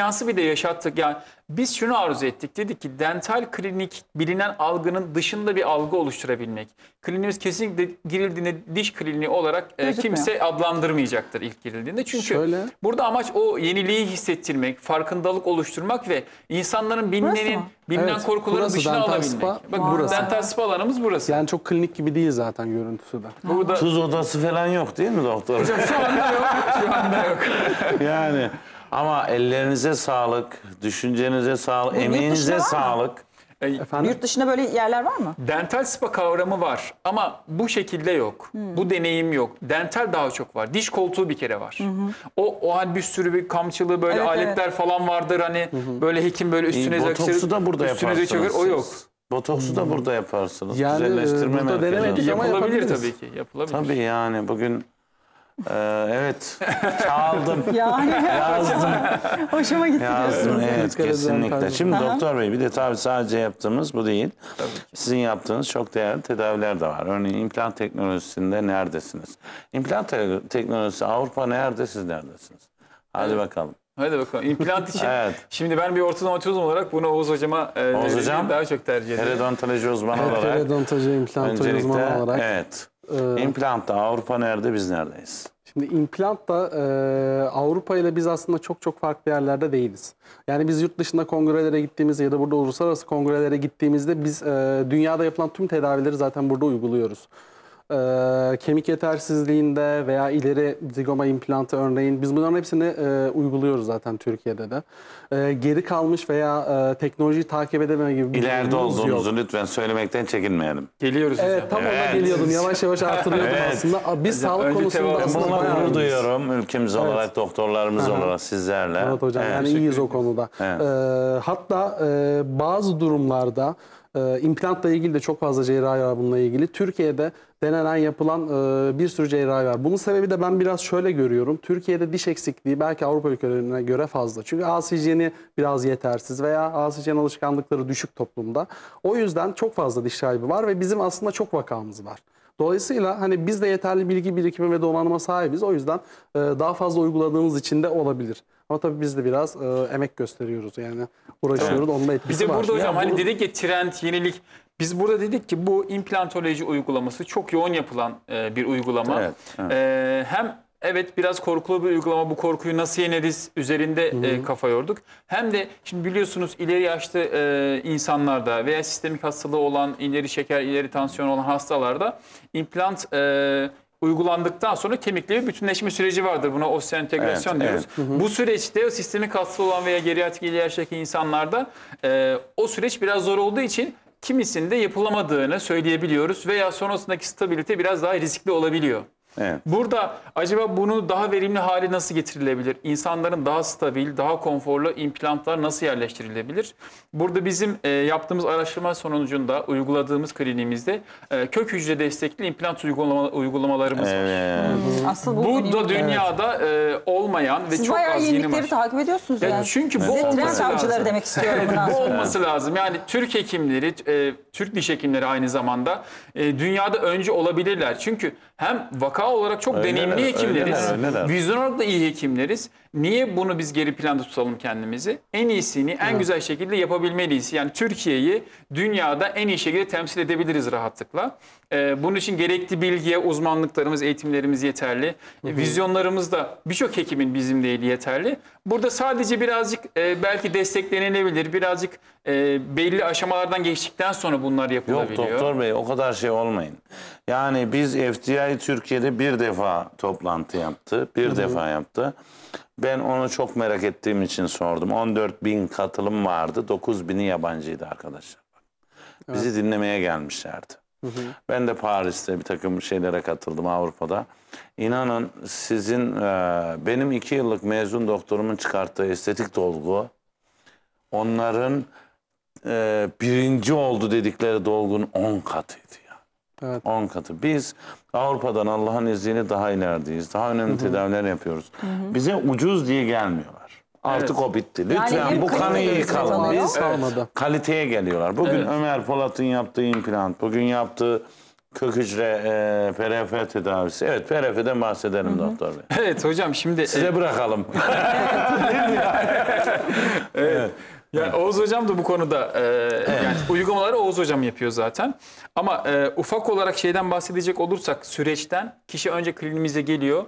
seansı bir de yaşattık. Yani biz şunu arzu ettik. Dedik ki dental klinik bilinen algının dışında bir algı oluşturabilmek. Kliniğimiz kesinlikle girildiğinde diş kliniği olarak e, Gözükmüyor. kimse adlandırmayacaktır ilk girildiğinde. Çünkü Şöyle. burada amaç o yeniliği hissettirmek, farkındalık oluşturmak ve insanların bilinenin, mı? bilinen Evet, korkuların burası dışına dental alabilmek. spa, Bak burası. dental spa alanımız burası. Yani çok klinik gibi değil zaten görüntüsü de. Burada Tuz odası falan yok değil mi doktor? şu anda yok. Şu anda yok. Yani ama ellerinize sağlık, düşüncenize sağlık, yurt dışında emeğinize var mı? sağlık. Efendim? Yurt dışında böyle yerler var mı? Dental spa kavramı var ama bu şekilde yok. Bu deneyim yok. Dental daha çok var. Diş koltuğu bir kere var. O o hani bir sürü bir kamçılı böyle Evet, aletler evet. falan vardır hani böyle hekim böyle üstüne Botoksu da burada üstünüze yaparsınız. çöker. O yok. siz. Botoksu da burada yaparsınız. Yani, Güzelleştirme e, burada merkezi. denemedik ama Yapılabilir yapabiliriz. tabii ki. Yapılabilir. Tabii yani bugün e, evet çaldım. Yani Yazdım. hoşuma gitti Yazdım diyorsunuz. evet Dikkat edin, kesinlikle. pardon. Şimdi Aha. doktor bey bir de tabii sadece yaptığımız bu değil. Sizin yaptığınız çok değerli tedaviler de var. Örneğin implant teknolojisinde neredesiniz? İmplant te- teknolojisi Avrupa nerede, siz neredesiniz? Hadi bakalım. Hadi bakalım. İmplant için. Evet. Şimdi ben bir ortodontist olarak bunu Oğuz hocama e, Oğuz hocam, daha çok tercih ediyorum. Periodontoloji uzmanı olarak Periodontoloji, implantoloji öncelikle uzmanı olarak. evet. Ee, İmplantta Avrupa nerede, biz neredeyiz? Şimdi implant da e, Avrupa ile biz aslında çok çok farklı yerlerde değiliz. Yani biz yurt dışında kongrelere gittiğimizde ya da burada uluslararası kongrelere gittiğimizde biz e, dünyada yapılan tüm tedavileri zaten burada uyguluyoruz. E, kemik yetersizliğinde veya ileri zigoma implantı örneğin biz bunların hepsini e, uyguluyoruz zaten Türkiye'de de. E, geri kalmış veya e, teknolojiyi takip edememe gibi bir İleride durumumuz olduğunuzu yok. lütfen söylemekten çekinmeyelim. Geliyoruz Evet hocam. tam ona Evet. geliyordum. Yavaş yavaş artırıyordum Evet. aslında. Biz Hocam, sağlık önce konusunda tevazu- aslında Bununla bayağı gurur iyiyiz. duyuyorum ülkemiz olarak, doktorlarımız olarak sizlerle. Evet hocam Evet. yani iyiyiz o konuda. Evet. Ee, hatta e, bazı durumlarda e, implantla ilgili de çok fazla cerrahi var bununla ilgili. Türkiye'de denenen yapılan e, bir sürü cerrahi var. Bunun sebebi de ben biraz şöyle görüyorum. Türkiye'de diş eksikliği belki Avrupa ülkelerine göre fazla. Çünkü ağız hijyeni biraz yetersiz veya ağız hijyen alışkanlıkları düşük toplumda. O yüzden çok fazla diş kaybı var ve bizim aslında çok vakamız var. Dolayısıyla hani biz de yeterli bilgi birikimi ve donanıma sahibiz. O yüzden e, daha fazla uyguladığımız için de olabilir. Ama tabii biz de biraz e, emek gösteriyoruz yani uğraşıyoruz. Onun da Bir etkisi de var. burada hocam Ya hani bu- dedik ya trend, yenilik. Biz burada dedik ki bu implantoloji uygulaması çok yoğun yapılan e, bir uygulama. Evet, evet. E, hem evet biraz korkulu bir uygulama, bu korkuyu nasıl yeneriz üzerinde e, kafa yorduk. Hem de şimdi biliyorsunuz ileri yaşlı e, insanlarda veya sistemik hastalığı olan, ileri şeker, ileri tansiyon olan hastalarda implant e, uygulandıktan sonra kemikle bir bütünleşme süreci vardır. Buna osseoentegrasyon Evet, diyoruz. Bu süreçte o sistemik hastalığı olan veya geriatrik ileri yaştaki insanlarda e, o süreç biraz zor olduğu için kimisinde yapılamadığını söyleyebiliyoruz veya sonrasındaki stabilite biraz daha riskli olabiliyor. Evet. Burada acaba bunu daha verimli hale nasıl getirilebilir? İnsanların daha stabil, daha konforlu implantlar nasıl yerleştirilebilir? Burada bizim e, yaptığımız araştırma sonucunda uyguladığımız kliniğimizde e, kök hücre destekli implant uygulama, uygulamalarımız var. Evet. Asıl bu, Bu benim- da dünyada e, olmayan ve Siz çok bayağı az yeni yenilikleri var. takip ediyorsunuz Yani yani. çünkü bu Size trend olması avcıları lazım. demek istiyorum bundan Bu sonra. olması lazım. Yani Türk hekimleri, e, Türk diş hekimleri aynı zamanda e, dünyada öncü olabilirler. Çünkü hem vaka olarak çok Öyleler, deneyimli hekimleriz, öyleler, öyleler. vizyon olarak da iyi hekimleriz. Niye bunu biz geri planda tutalım kendimizi? En iyisini, en güzel şekilde yapabilmeliyiz. Yani Türkiye'yi dünyada en iyi şekilde temsil edebiliriz rahatlıkla. E, bunun için gerekli bilgiye uzmanlıklarımız, eğitimlerimiz yeterli. E, vizyonlarımız da birçok hekimin bizim değil yeterli. Burada sadece birazcık e, belki desteklenilebilir, birazcık e, belli aşamalardan geçtikten sonra bunlar Yok yapılabiliyor. doktor bey o kadar şey olmayın. Yani biz F D I Türkiye'de bir defa toplantı yaptı. Bir defa yaptı. Ben onu çok merak ettiğim için sordum. on dört bin katılım vardı. dokuz bini yabancıydı arkadaşlar. Bizi dinlemeye gelmişlerdi. Ben de Paris'te bir takım şeylere katıldım Avrupa'da. İnanın sizin e, benim iki yıllık mezun doktorumun çıkarttığı estetik dolgu onların e, birinci oldu dedikleri dolgunun on katıydı ya. Evet. on katı. Biz Avrupa'dan Allah'ın izniyle daha ilerideyiz. Daha önemli tedaviler yapıyoruz. Bize ucuz diye gelmiyorlar. Artık Evet. o bitti. Lütfen hem bu kalite kanıyı hizmet yıkalım. alıyor. Biz Kalmadı. kaliteye geliyorlar. Bugün Evet. Ömer Polat'ın yaptığı implant, bugün yaptığı kök hücre e, P R F tedavisi. Evet, P R F'den bahsedelim doktor bey. Evet hocam şimdi... Size bırakalım. Evet. Yani Oğuz Hocam da bu konuda e, yani uygulamaları Oğuz Hocam yapıyor zaten. Ama e, ufak olarak şeyden bahsedecek olursak süreçten kişi önce kliniğimize geliyor.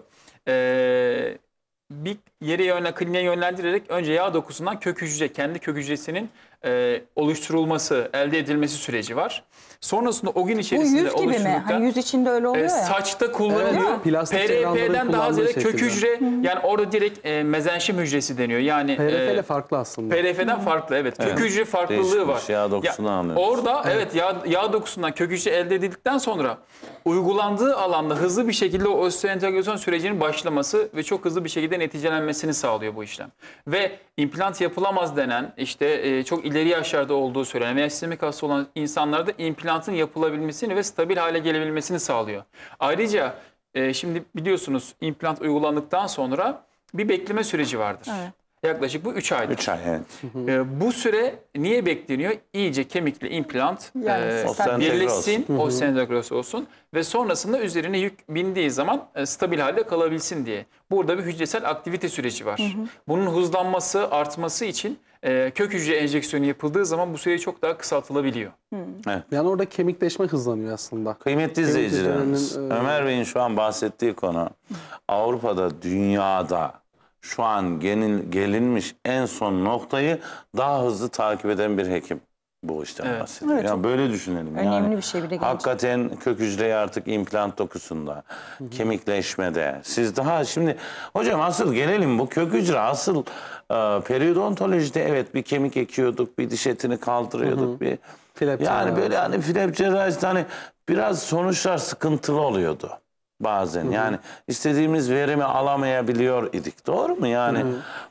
E, bir yere yönlen, kliniğe yönlendirerek önce yağ dokusundan kök hücre, kendi kök hücresinin e, oluşturulması, elde edilmesi süreci var. Sonrasında o gün Bu içerisinde yüz gibi mi? oluşturduktan... Hani yüz içinde öyle oluyor E, ya. saçta kullanılıyor. Evet, plastik P R cerrahların P'den daha ziyade kullandığı kök şekilde. hücre, yani orada direkt e, mezenşim hücresi deniyor. Yani P R F ile e, farklı aslında. P R F'den farklı, evet. Kök Evet. hücre farklılığı Değişikmiş, var. yağ dokusundan alıyoruz. Orada evet, yağ, yağ dokusundan kök hücre elde edildikten sonra uygulandığı alanda hızlı bir şekilde o osteoentegrasyon sürecinin başlaması ve çok hızlı bir şekilde neticelenmesini sağlıyor bu işlem. Ve implant yapılamaz denen, işte e, çok ileri yaşlarda olduğu söylenen veya sistemik hasta olan insanlarda implantın yapılabilmesini ve stabil hale gelebilmesini sağlıyor. Ayrıca e, şimdi biliyorsunuz implant uygulandıktan sonra bir bekleme süreci vardır. Evet. Yaklaşık bu üç aydır. üç ay, evet. E, bu süre niye bekleniyor? İyice kemikle implant Yani e, sistem- birleşsin, osteoentegrası olsun ve sonrasında üzerine yük bindiği zaman e, stabil halde kalabilsin diye. Burada bir hücresel aktivite süreci var. Bunun hızlanması, artması için e, kök hücre enjeksiyonu yapıldığı zaman bu süre çok daha kısaltılabiliyor. Yani orada kemikleşme hızlanıyor aslında. Kıymetli izleyicilerimiz, hücrelerinin, e, Ömer Bey'in şu an bahsettiği konu Avrupa'da, dünyada şu an gelin, gelinmiş en son noktayı daha hızlı takip eden bir hekim bu işten Evet. bahsediyor. Evet, Yani çok böyle düşünelim. önemli yani, bir şey bir de genç. hakikaten kök hücreyi artık implant dokusunda, kemikleşmede. Siz daha şimdi hocam asıl gelelim bu kök hücre asıl e, periodontolojide evet bir kemik ekiyorduk, bir diş etini kaldırıyorduk, bir Flap yani cerrahisi. böyle hani flap cerrahisi hani biraz sonuçlar sıkıntılı oluyordu bazen. Yani istediğimiz verimi alamayabiliyor idik. Doğru mu yani?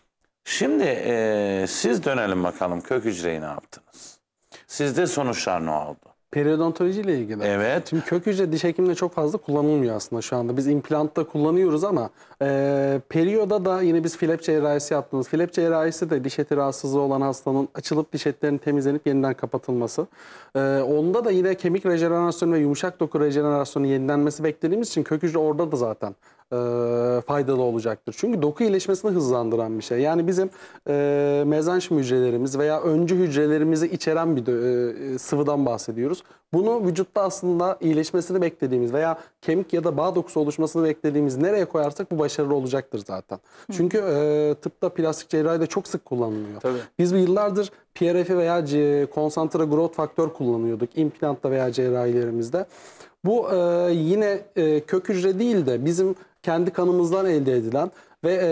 Şimdi e, siz dönelim bakalım kök hücreyi ne yaptınız? Sizde sonuçlar ne oldu? Periodontoloji ile ilgili. Evet. Şimdi kök hücre diş hekiminde çok fazla kullanılmıyor aslında şu anda. Biz implantta kullanıyoruz ama e, periyoda da yine biz flap cerrahisi yaptığımız. Flap cerrahisi de diş eti rahatsızlığı olan hastanın açılıp diş etlerinin temizlenip yeniden kapatılması. E, onda da yine kemik rejenerasyonu ve yumuşak doku rejenerasyonu yenilenmesi beklediğimiz için kök hücre orada da zaten e, faydalı olacaktır. Çünkü doku iyileşmesini hızlandıran bir şey. Yani bizim e, mezenşim hücrelerimiz veya öncü hücrelerimizi içeren bir e, sıvıdan bahsediyoruz. Bunu vücutta aslında iyileşmesini beklediğimiz veya kemik ya da bağ dokusu oluşmasını beklediğimiz nereye koyarsak bu başarılı olacaktır zaten. Çünkü e, tıpta plastik cerrahide çok sık kullanılıyor. Tabii. Biz bu yıllardır P R F veya C, konsantre growth faktör kullanıyorduk implantta veya cerrahilerimizde. Bu e, yine e, kök hücre değil de bizim kendi kanımızdan elde edilen ve e,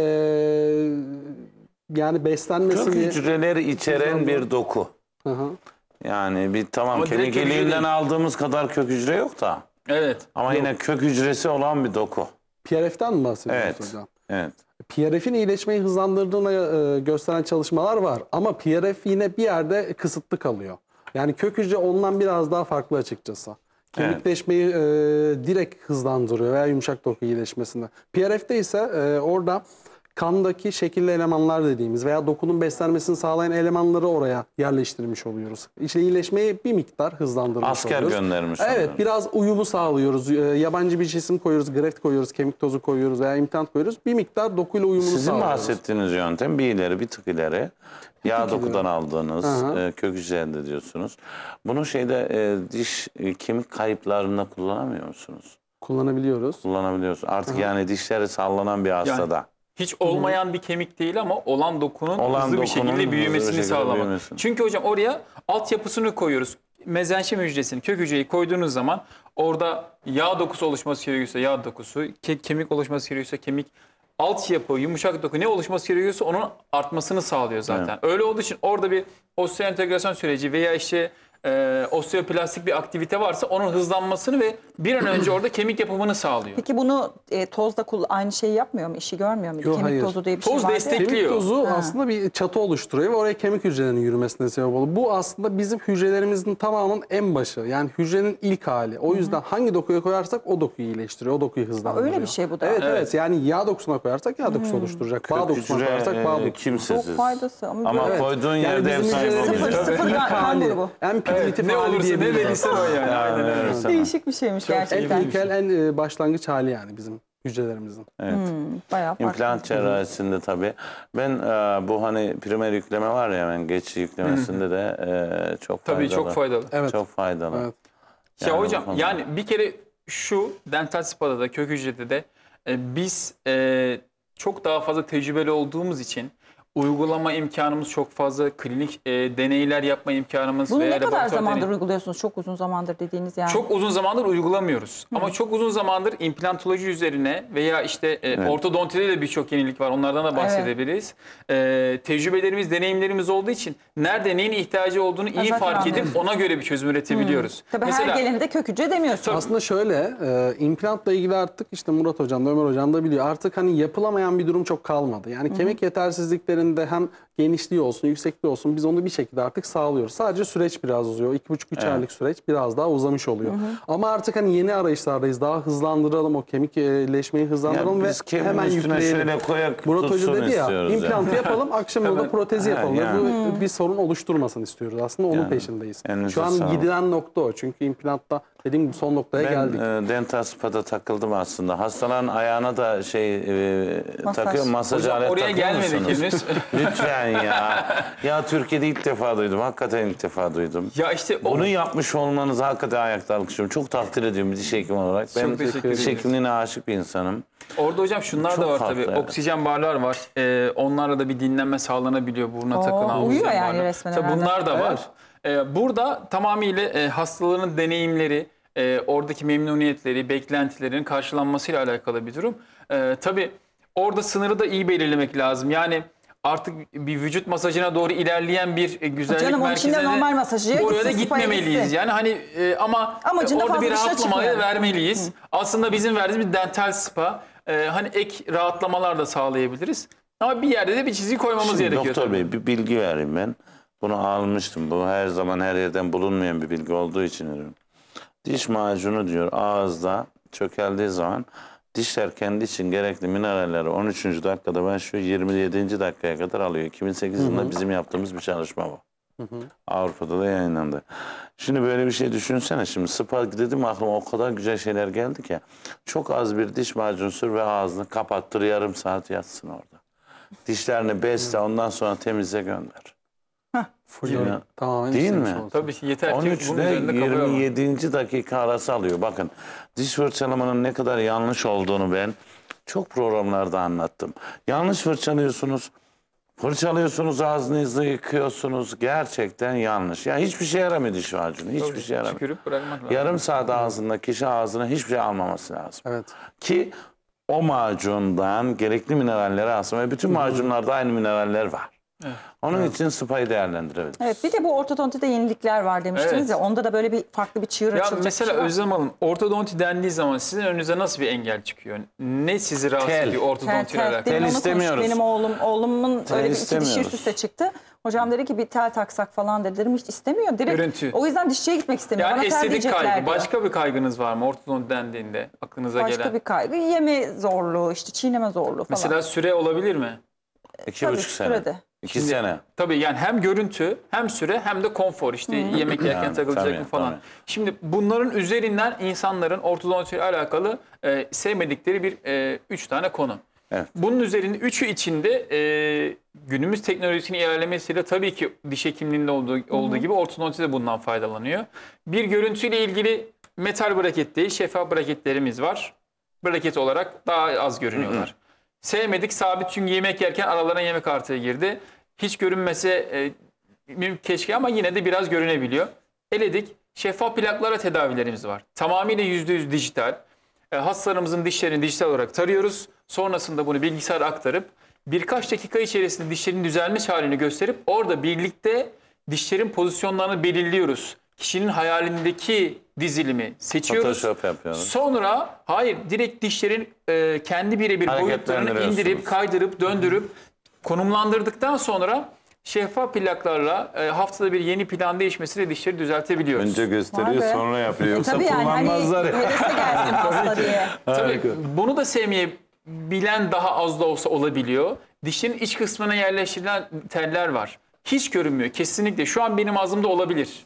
yani Kök beslenmesini... hücreleri içeren bir doku. Hı hı. Yani bir tamam Ama direkt kemik kök hücre iliğinden değil. aldığımız kadar kök hücre yok da. Evet. Ama yine kök hücresi olan bir doku. P R F'ten mi bahsediyoruz Evet. hocam? Evet. P R F'in iyileşmeyi hızlandırdığını e, gösteren çalışmalar var. Ama P R F yine bir yerde kısıtlı kalıyor. Yani kök hücre ondan biraz daha farklı açıkçası. Kemikleşmeyi e, direkt hızlandırıyor veya yumuşak doku iyileşmesini. P R F'te ise e, orada kandaki şekilli elemanlar dediğimiz veya dokunun beslenmesini sağlayan elemanları oraya yerleştirmiş oluyoruz. İşte iyileşmeyi bir miktar hızlandırmış Asker oluyoruz. göndermiş Evet, oluyoruz. biraz uyumu sağlıyoruz. Ee, yabancı bir cisim koyuyoruz, greft koyuyoruz, kemik tozu koyuyoruz veya implant koyuyoruz. Bir miktar dokuyla uyumunu Sizin sağlıyoruz. bahsettiğiniz yöntem bir ileri bir tık ileri. Yağ dokudan aldığınız Aha. e, kök hücre elde ediyorsunuz. Bunu şeyde e, diş e, kemik kayıplarında kullanamıyor musunuz? Kullanabiliyoruz. Kullanabiliyorsunuz. Artık yani dişleri sallanan bir hastada. Hiç olmayan bir kemik değil ama olan dokunun Olan hızlı bir dokunun hızlı şekilde bir büyümesini şekilde sağlamak. büyümesini. Çünkü hocam oraya altyapısını koyuyoruz. Mezenşim hücresini, kök hücreyi koyduğunuz zaman orada yağ dokusu oluşması gerekiyorsa yağ dokusu, ke- kemik oluşması gerekiyorsa kemik, altyapı, yumuşak doku ne oluşması gerekiyorsa onun artmasını sağlıyor zaten. Öyle olduğu için orada bir osteoentegrasyon süreci veya işte e, osteoplastik bir aktivite varsa onun hızlanmasını ve bir an önce orada kemik yapımını sağlıyor. Peki bunu e, tozda kul- aynı şeyi yapmıyor mu? İşi görmüyor mu? Yok, Kemik hayır. tozu diye bir Toz şey vardı. ya. destek- Kemik Bekliyor. tozu aslında bir çatı oluşturuyor ve oraya kemik hücrelerinin yürümesine sebep oluyor. Bu aslında bizim hücrelerimizin tamamının en başı. Yani hücrenin ilk hali. O yüzden hangi dokuya koyarsak o dokuyu iyileştiriyor. O dokuyu hızlandırıyor. öyle bir şey bu da. Evet evet. Yani yağ dokusuna koyarsak yağ dokusu oluşturacak. Bağ Kök dokusuna hücre koyarsak bağ e, dokusu. kimsesiz. Çok faydası ama, Ama böyle- koyduğun Yani yerde ev bizim sahibi hücrelerimiz Sıfır, olacak. sıfır ilk kan hali. grubu. En primitif ne hali olursa ne diyebiliriz verirsen o yani. Aynen öyle. Evet, sana. Değişik bir şeymiş En gerçekten. ilkel, en e, başlangıç hali yani bizim hücrelerimizin. Evet. Bayağı farklı. İmplant cerrahisinde tabii. Ben e, bu hani primer yükleme var ya, hemen geç yüklemesinde de e, çok faydalı. Tabii çok faydalı. Evet. Çok faydalı. Evet. Ya Yani hocam bu konuda. yani bir kere şu dental spa'da da kök hücrede de e, biz e, çok daha fazla tecrübeli olduğumuz için uygulama imkanımız çok fazla, klinik e, deneyler yapma imkanımız Bunu veya ne kadar laboratuvar zamandır deney- uyguluyorsunuz? Çok uzun zamandır dediğiniz yani. Çok uzun zamandır uygulamıyoruz. Ama çok uzun zamandır implantoloji üzerine veya işte e, Evet. ortodontide de birçok yenilik var. Onlardan da bahsedebiliriz. E, tecrübelerimiz, deneyimlerimiz olduğu için nerede neyin ihtiyacı olduğunu iyi zaten fark edip anlıyorsun. ona göre bir çözüm üretebiliyoruz. Tabii Mesela, her geleni de kök hücre demiyorsunuz. Aslında şöyle, e, implantla ilgili artık işte Murat Hocam da Ömer Hocam da biliyor. Artık hani yapılamayan bir durum çok kalmadı. Yani kemik yetersizliklerinde hem genişliği olsun, yüksekliği olsun biz onu bir şekilde artık sağlıyoruz. Sadece süreç biraz uzuyor. iki buçuk üç Evet. aylık süreç biraz daha uzamış oluyor. Ama artık hani yeni arayışlardayız. Daha hızlandıralım o kemikleşmeyi hızlandıralım Ya ve biz kemin hemen üstüne yükleyelim. şöyle koyak Murat Hoca tutsun dedi ya, istiyoruz implantı yapalım, akşam yolda Hemen- protezi Ha, yapalım. Ve yani. Bu bir sorun oluşturmasın istiyoruz. Aslında onun Yani, peşindeyiz. elinize Şu an sağlık. gidilen nokta o. Çünkü implantta dediğim gibi son noktaya Ben geldik. e, dental spa'da takıldım aslında. Hastaların ayağına da şey e, Masaj. takıyor, masaj hocam alet oraya takıyor gelmedik musunuz? henüz. Lütfen ya. Ya Türkiye'de ilk defa duydum. Hakikaten ilk defa duydum. Ya işte o, Bunu yapmış olmanızı hakikaten ayakta alkışlıyorum. Çok takdir ediyorum bir diş hekimi olarak. Ben Çok teşekkür diş ederiz. hekimliğine aşık bir insanım. orada hocam şunlar Çok da var farklı, tabii. evet. Oksijen barlar var. Ee, onlarla da bir dinlenme sağlanabiliyor buruna Oo, takılan uyuyor oksijen yani barlar. resmen Tabii herhalde. bunlar da var. Ee, burada tamamıyla e, hastaların deneyimleri, e, oradaki memnuniyetleri, beklentilerin karşılanmasıyla alakalı bir durum. Ee, tabii orada sınırı da iyi belirlemek lazım. Yani artık bir vücut masajına doğru ilerleyen bir e, güzellik Canım onun için de merkezine normal masajcıya buraya da gitsin, spa'ya gitmemeliyiz. gitsin. Yani hani e, ama Amacında orada fazla bir dışarı rahatlamayı çıkmayalım. vermeliyiz. Aslında bizim verdiğimiz bir dental spa e, hani ek rahatlamalar da sağlayabiliriz. Ama bir yerde de bir çizgi koymamız Şimdi gerekiyor. doktor tabii. bey bir bilgi vereyim ben. Bunu almıştım. Bu her zaman her yerden bulunmayan bir bilgi olduğu için veriyorum. Diş macunu diyor ağızda çökeldiği zaman dişler kendi için gerekli mineralleri on üçüncü dakikada ben şu yirmi yedinci dakikaya kadar alıyor. iki bin sekiz yılında bizim yaptığımız bir çalışma bu. Avrupa'da da yayınlandı. Şimdi böyle bir şey düşünsene. Şimdi spa dedim aklıma o kadar güzel şeyler geldi ki. Çok az bir diş macunu sür ve ağzını kapattır, yarım saat yatsın orada. Dişlerini besle, ondan sonra temizle gönder. Full Değil mi? olarak tamamen Değil işlemiş mi? olsun. Tabii ki yeter on ki üç bunun ile üzerinde kafa yorma. yirmi yedinci dakika arası alıyor. Bakın diş fırçalamanın ne kadar yanlış olduğunu ben çok programlarda anlattım. Yanlış fırçalıyorsunuz. Fırçalıyorsunuz, ağzınızı yıkıyorsunuz. Gerçekten yanlış. Ya hiçbir şey yaramıyor diş macunu. Hiçbir Tabii, şey yaramıyor. tükürüp bırakmak lazım. Yarım saat ağzında kişi ağzına hiçbir şey almaması lazım. Evet. Ki o macundan gerekli mineralleri alsın. Ve bütün macunlarda aynı mineraller var. Onun için spa'yı değerlendirebiliriz. Evet, bir de bu ortodontide yenilikler var demiştiniz Evet. ya. Onda da böyle bir farklı bir çığır Ya açılacak mesela bir şey var. Özlem Hanım, ortodonti dendiği zaman sizin önünüze nasıl bir engel çıkıyor? Ne sizi rahatsız Tel. ediyor Tel, ortodontiyle tel, alakalı? demin Tel onu konuştuk. istemiyoruz. Benim oğlum, oğlumun Tel öyle bir iki dişi istemiyoruz. üst üste çıktı. Hocam dedi ki bir tel taksak falan dedi. Dedim hiç istemiyor. Direkt, Görüntü. O yüzden dişçiye gitmek istemiyor. Yani Bana tel estetik diyecekler kaygı. diyor. Başka bir kaygınız var mı ortodonti dendiğinde aklınıza Başka gelen? bir kaygı. Yeme zorluğu, işte çiğneme zorluğu falan. Mesela süre olabilir mi? İki Tabii, buçuk sene. sürede. İki sene. Tabii yani hem görüntü hem süre hem de konfor işte yemek yerken Yani, takılacak tabii, mı falan. tabii. Şimdi bunların üzerinden insanların ortodontiyle alakalı e, sevmedikleri bir e, üç tane konu. Evet. Bunun üzerinde üçü içinde e, günümüz teknolojisinin ilerlemesiyle tabii ki diş hekimliğinde olduğu, olduğu gibi ortodonti de bundan faydalanıyor. Bir görüntüyle ilgili metal braket değil şeffaf braketlerimiz var. Braket olarak daha az görünüyorlar. Sevmedik sabit çünkü yemek yerken aralarına yemek artığı girdi. Hiç görünmese e, mümkün keşke ama yine de biraz görünebiliyor. Eledik. Şeffaf plaklara tedavilerimiz var. Tamamıyla yüzde yüz dijital. E, hastalarımızın dişlerini dijital olarak tarıyoruz. Sonrasında bunu bilgisayara aktarıp birkaç dakika içerisinde dişlerin düzelmiş halini gösterip orada birlikte dişlerin pozisyonlarını belirliyoruz. Kişinin hayalindeki dizilimi seçiyoruz. Photoshop yapıyoruz. Sonra hayır direkt dişlerin e, kendi birebir boyutlarını Hareketlendiriyorsunuz. indirip kaydırıp döndürüp konumlandırdıktan sonra şeffaf plaklarla e, haftada bir yeni plan değişmesiyle dişleri düzeltebiliyoruz. Önce gösteriyor Vay be. sonra yapıyor. E, Yoksa tabii yani hani kullanmazlar ya. hevese gelsin hasta diye. Tabii bunu da sevmeyebilen daha az da olsa olabiliyor. Dişlerin iç kısmına yerleştirilen teller var. Hiç görünmüyor kesinlikle. Şu an benim ağzımda olabilir.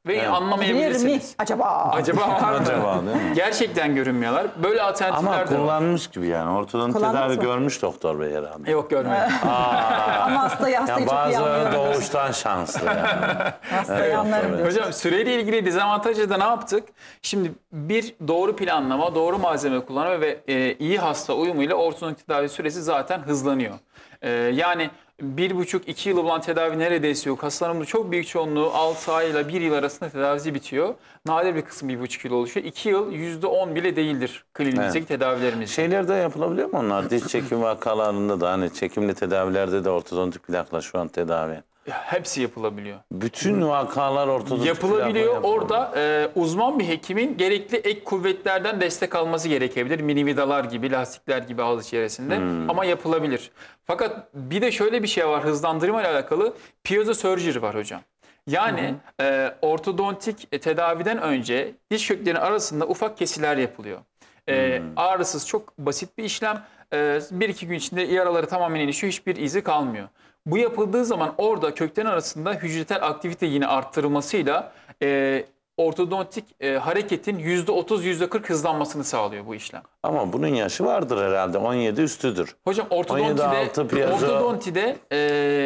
ve Bilir mi anlamayabilirsiniz. acaba? Acaba var mı? Acaba değil mi? Gerçekten görünmüyorlar. Böyle Ama alternatifler de var. kullanmış gibi yani. Ortadan Kullandınız tedavi mı? görmüş doktor bey herhalde. Yok görmedim. Ama hastayı hastayı Yani çok iyi bazıları anlıyorum. doğuştan şanslı yani. Hastayı anlarım evet. diyorsun. Hocam süreyle ilgili dezavantajı da ne yaptık? Şimdi bir doğru planlama, doğru malzeme kullanma ve e, iyi hasta uyumuyla ortodontik tedavi süresi zaten hızlanıyor. E, yani bir buçuk iki yılı bulan tedavi neredeyse yok. Hastalarımın çok büyük çoğunluğu altı ay ile bir yıl arasında tedavisi bitiyor. Nadir bir kısım bir buçuk yıl oluşuyor. iki yıl yüzde on bile değildir kliniğimizdeki Evet. tedavilerimiz. Şeyler de yapılabiliyor mu onlar? Diş çekim vakalarında da hani çekimli tedavilerde de ortodontik plakla şu an tedavi. Hepsi yapılabiliyor. Bütün vakalar ortodontik Yapılabiliyor. plakla Orada e, uzman bir hekimin gerekli ek kuvvetlerden destek alması gerekebilir. Mini vidalar gibi, lastikler gibi ağız içerisinde. Ama yapılabilir. Fakat bir de şöyle bir şey var hızlandırma ile alakalı. Piezo surgery var hocam. Yani e, ortodontik e, tedaviden önce diş köklerinin arasında ufak kesiler yapılıyor. E, ağrısız çok basit bir işlem. E, bir iki gün içinde yaraları tamamen iyileşiyor. Hiçbir izi kalmıyor. Bu yapıldığı zaman orada köklerin arasında hücresel aktivite yine arttırılmasıyla e, ortodontik e, hareketin yüzde otuz yüzde kırk hızlanmasını sağlıyor bu işlem. Ama bunun yaşı vardır herhalde. on yedi üstüdür. Hocam on yedi ortodontide, altı piyazı. ortodontide e,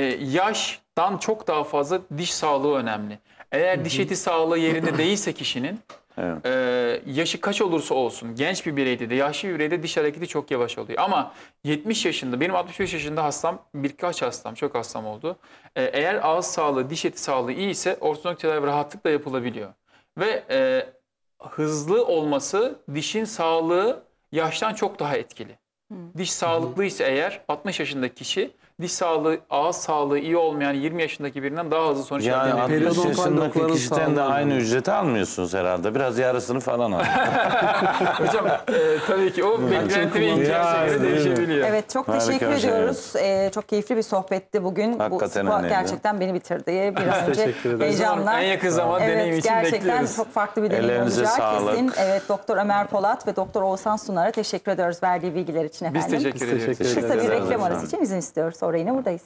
yaştan çok daha fazla diş sağlığı önemli. Eğer diş eti sağlığı yerinde değilse kişinin Evet. e, yaşı kaç olursa olsun genç bir bireyde de yaşlı bir bireyde diş hareketi çok yavaş oluyor. Ama yetmiş yaşında benim altmış beş yaşında hastam birkaç hastam çok hastam oldu. E, eğer ağız sağlığı diş eti sağlığı iyi ise ortodontik tedavi rahatlıkla yapılabiliyor. Ve e, hızlı olması dişin sağlığı yaştan çok daha etkili. Diş sağlıklıysa eğer altmış yaşındaki kişi diş sağlığı, ağız sağlığı iyi olmayan yirmi yaşındaki birinden daha hızlı sonuç elde Yani edebilir. altmış Periodontal yaşındaki dokuların kişiden de sağlığı aynı önemli. ücreti almıyorsunuz herhalde. Biraz yarısını falan alın. Hocam e, tabii ki o beklenti ve ihtiyaca Ya, göre değil mi? değişebiliyor. Evet çok Harika teşekkür bir şey, ediyoruz. Ee, çok keyifli bir sohbetti bugün. Hakikaten Bu spa öyleydi. gerçekten beni bitirdi. Bir an önce teşekkür ederiz. heyecanla. En yakın zamanda deneyim Evet için gerçekten bekliyoruz. çok farklı bir deneyim Ellerinize olacak sağlık. kesin. Evet Doktor Ömer Polat ve Doktor Oğuzhan Sunar'a teşekkür ediyoruz verdiği bilgiler için Biz efendim. teşekkür ediyoruz. teşekkür Kısa bir ederiz reklam efendim. arası için izin istiyoruz. Sonra yine buradayız.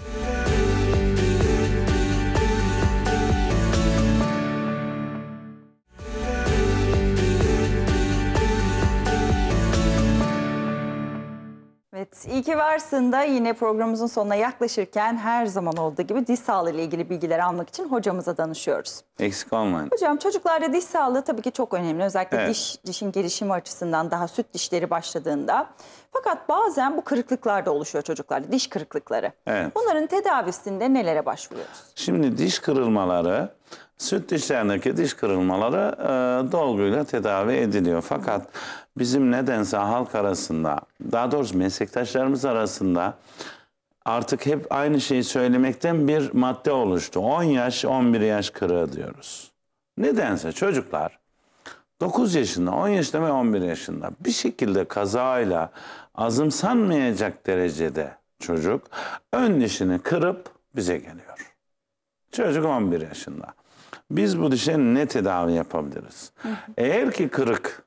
Evet, iyi ki varsın da yine programımızın sonuna yaklaşırken her zaman olduğu gibi diş sağlığı ile ilgili bilgileri almak için hocamıza danışıyoruz. Eksik olmayın. Hocam çocuklarda diş sağlığı tabii ki çok önemli. Özellikle Evet. diş dişin gelişimi açısından daha süt dişleri başladığında. Fakat bazen bu kırıklıklar da oluşuyor çocuklarda, diş kırıklıkları. Evet. Bunların tedavisinde nelere başvuruyoruz? Şimdi diş kırılmaları, süt dişlerindeki diş kırılmaları e, dolguyla tedavi ediliyor. Fakat bizim nedense halk arasında, daha doğrusu meslektaşlarımız arasında artık hep aynı şeyi söylemekten bir madde oluştu. on yaş, on bir yaş kırığı diyoruz. Nedense çocuklar dokuz yaşında, on yaşında ve on bir yaşında bir şekilde kazayla azımsanmayacak derecede çocuk ön dişini kırıp bize geliyor. Çocuk on bir yaşında. Biz bu dişe ne tedavi yapabiliriz? Eğer ki kırık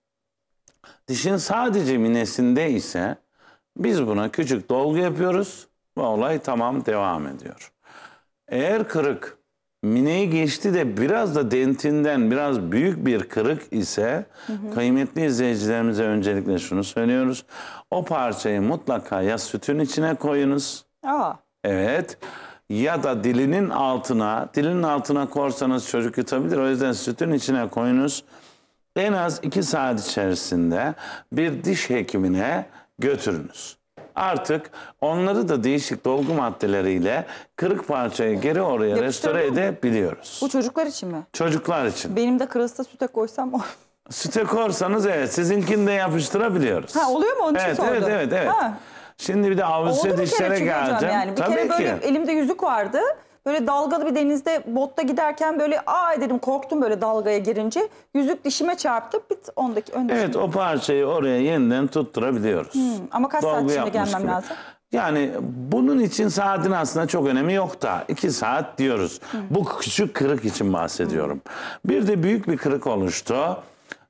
dişin sadece minesinde ise biz buna küçük dolgu yapıyoruz ve olay tamam devam ediyor. Eğer kırık mineyi geçti de biraz da dentinden biraz büyük bir kırık ise kıymetli izleyicilerimize öncelikle şunu söylüyoruz. O parçayı mutlaka ya sütün içine koyunuz. Aa, Evet. Ya da dilinin altına, dilinin altına korsanız çocuk yutabilir. O yüzden sütün içine koyunuz. En az iki saat içerisinde bir diş hekimine götürünüz. Artık onları da değişik dolgu maddeleriyle kırık parçayı geri oraya restore Yapıştırılıyor mu? edebiliyoruz. bu çocuklar için mi? Çocuklar için. Benim de kırılsa süte koysam o. Süte korsanız evet sizinkini de yapıştırabiliyoruz. Ha, oluyor mu? Onun için evet, sordum. evet, evet, evet. Ha. Şimdi bir de Oldu avuse bir kere dişlere çünkü hocam geleceğim. yani. Bir Tabii kere böyle ki. elimde yüzük vardı. Böyle dalgalı bir denizde botta giderken böyle aa dedim korktum böyle dalgaya girince. Yüzük dişime çarptı. Bit ondaki ön dişim. Evet o parçayı oraya yeniden tutturabiliyoruz. Ama kaç saat Dolgu içinde yapmış gelmem gibi. lazım? Yani bunun için saatin aslında çok önemi yok da iki saat diyoruz. Bu küçük kırık için bahsediyorum. Bir de büyük bir kırık oluştu.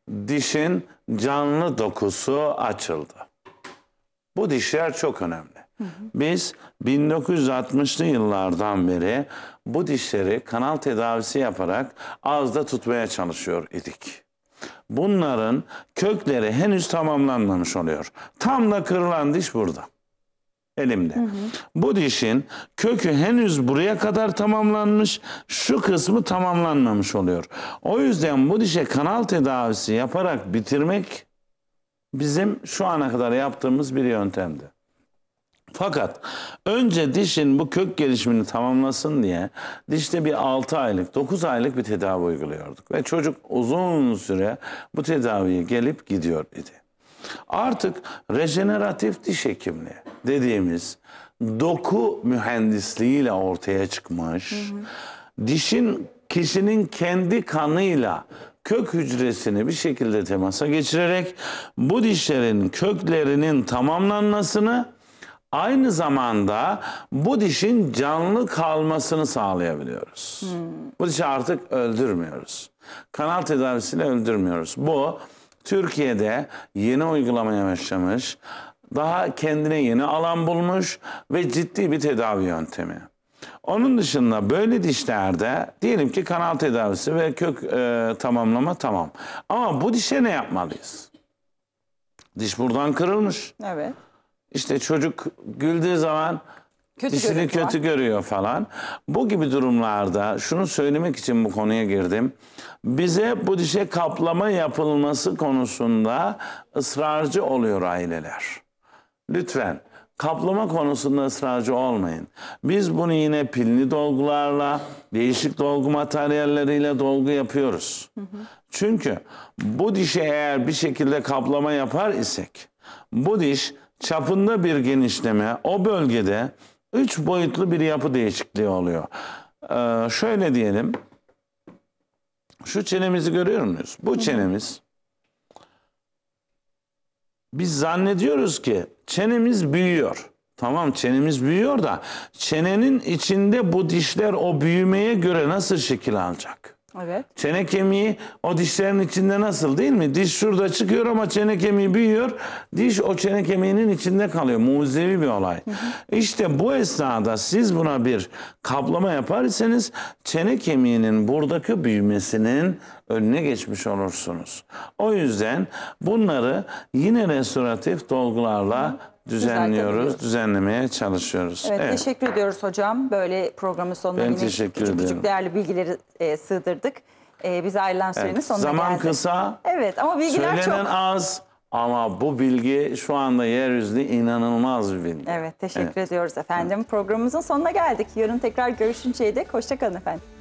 Dişin canlı dokusu açıldı. Bu dişler çok önemli. Biz bin dokuz yüz altmışlı yıllardan beri bu dişleri kanal tedavisi yaparak ağızda tutmaya çalışıyor idik. Bunların kökleri henüz tamamlanmamış oluyor. Tam da kırılan diş burada. Elimde. Hı hı. Bu dişin kökü henüz buraya kadar tamamlanmış, şu kısmı tamamlanmamış oluyor. O yüzden bu dişe kanal tedavisi yaparak bitirmek bizim şu ana kadar yaptığımız bir yöntemdi. Fakat önce dişin bu kök gelişimini tamamlasın diye dişte bir altı aylık, dokuz aylık bir tedavi uyguluyorduk. Ve çocuk uzun süre bu tedaviye gelip gidiyor idi. Artık rejeneratif diş hekimliği dediğimiz doku mühendisliğiyle ortaya çıkmış, hı hı. dişin kişinin kendi kanıyla kök hücresini bir şekilde temasa geçirerek bu dişlerin köklerinin tamamlanmasını, aynı zamanda bu dişin canlı kalmasını sağlayabiliyoruz. Hmm. Bu dişi artık öldürmüyoruz. Kanal tedavisiyle öldürmüyoruz. Bu Türkiye'de yeni uygulamaya başlamış, daha kendine yeni alan bulmuş ve ciddi bir tedavi yöntemi. Onun dışında böyle dişlerde diyelim ki kanal tedavisi ve kök e, tamamlama tamam. Ama bu dişe ne yapmalıyız? Diş buradan kırılmış. Evet. İşte çocuk güldüğü zaman kötü dişini kötü var. görüyor falan. Bu gibi durumlarda şunu söylemek için bu konuya girdim. Bize bu dişe kaplama yapılması konusunda ısrarcı oluyor aileler. Lütfen kaplama konusunda ısrarcı olmayın. Biz bunu yine pilli dolgularla, değişik dolgu materyalleriyle dolgu yapıyoruz. Hı hı. Çünkü bu dişe eğer bir şekilde kaplama yapar isek, bu diş çapında bir genişleme, o bölgede üç boyutlu bir yapı değişikliği oluyor. Ee, şöyle diyelim, şu çenemizi görüyor muyuz? Bu çenemiz, biz zannediyoruz ki çenemiz büyüyor. Tamam, çenemiz büyüyor da çenenin içinde bu dişler o büyümeye göre nasıl şekil alacak? Evet. Çene kemiği o dişlerin içinde nasıl, değil mi? Diş şurada çıkıyor ama çene kemiği büyüyor. Diş o çene kemiğinin içinde kalıyor. Mucizevi bir olay. Hı hı. İşte bu esnada siz buna bir kaplama yaparsanız çene kemiğinin buradaki büyümesinin önüne geçmiş olursunuz. O yüzden bunları yine restoratif dolgularla hı. düzenliyoruz, düzenlemeye çalışıyoruz. Evet, evet, teşekkür ediyoruz hocam. Böyle programın sonuna ben yine teşekkür küçük ederim. küçük değerli bilgileri e, sığdırdık. E, bize ayrılan sürenin evet, sonuna zaman geldik. kısa, evet, ama bilgiler söylenen çok. az ama bu bilgi şu anda yeryüzünde inanılmaz bir bilgi. Evet, teşekkür evet. ediyoruz efendim. Evet. Programımızın sonuna geldik. Yarın tekrar görüşünceye dek hoşça kalın efendim.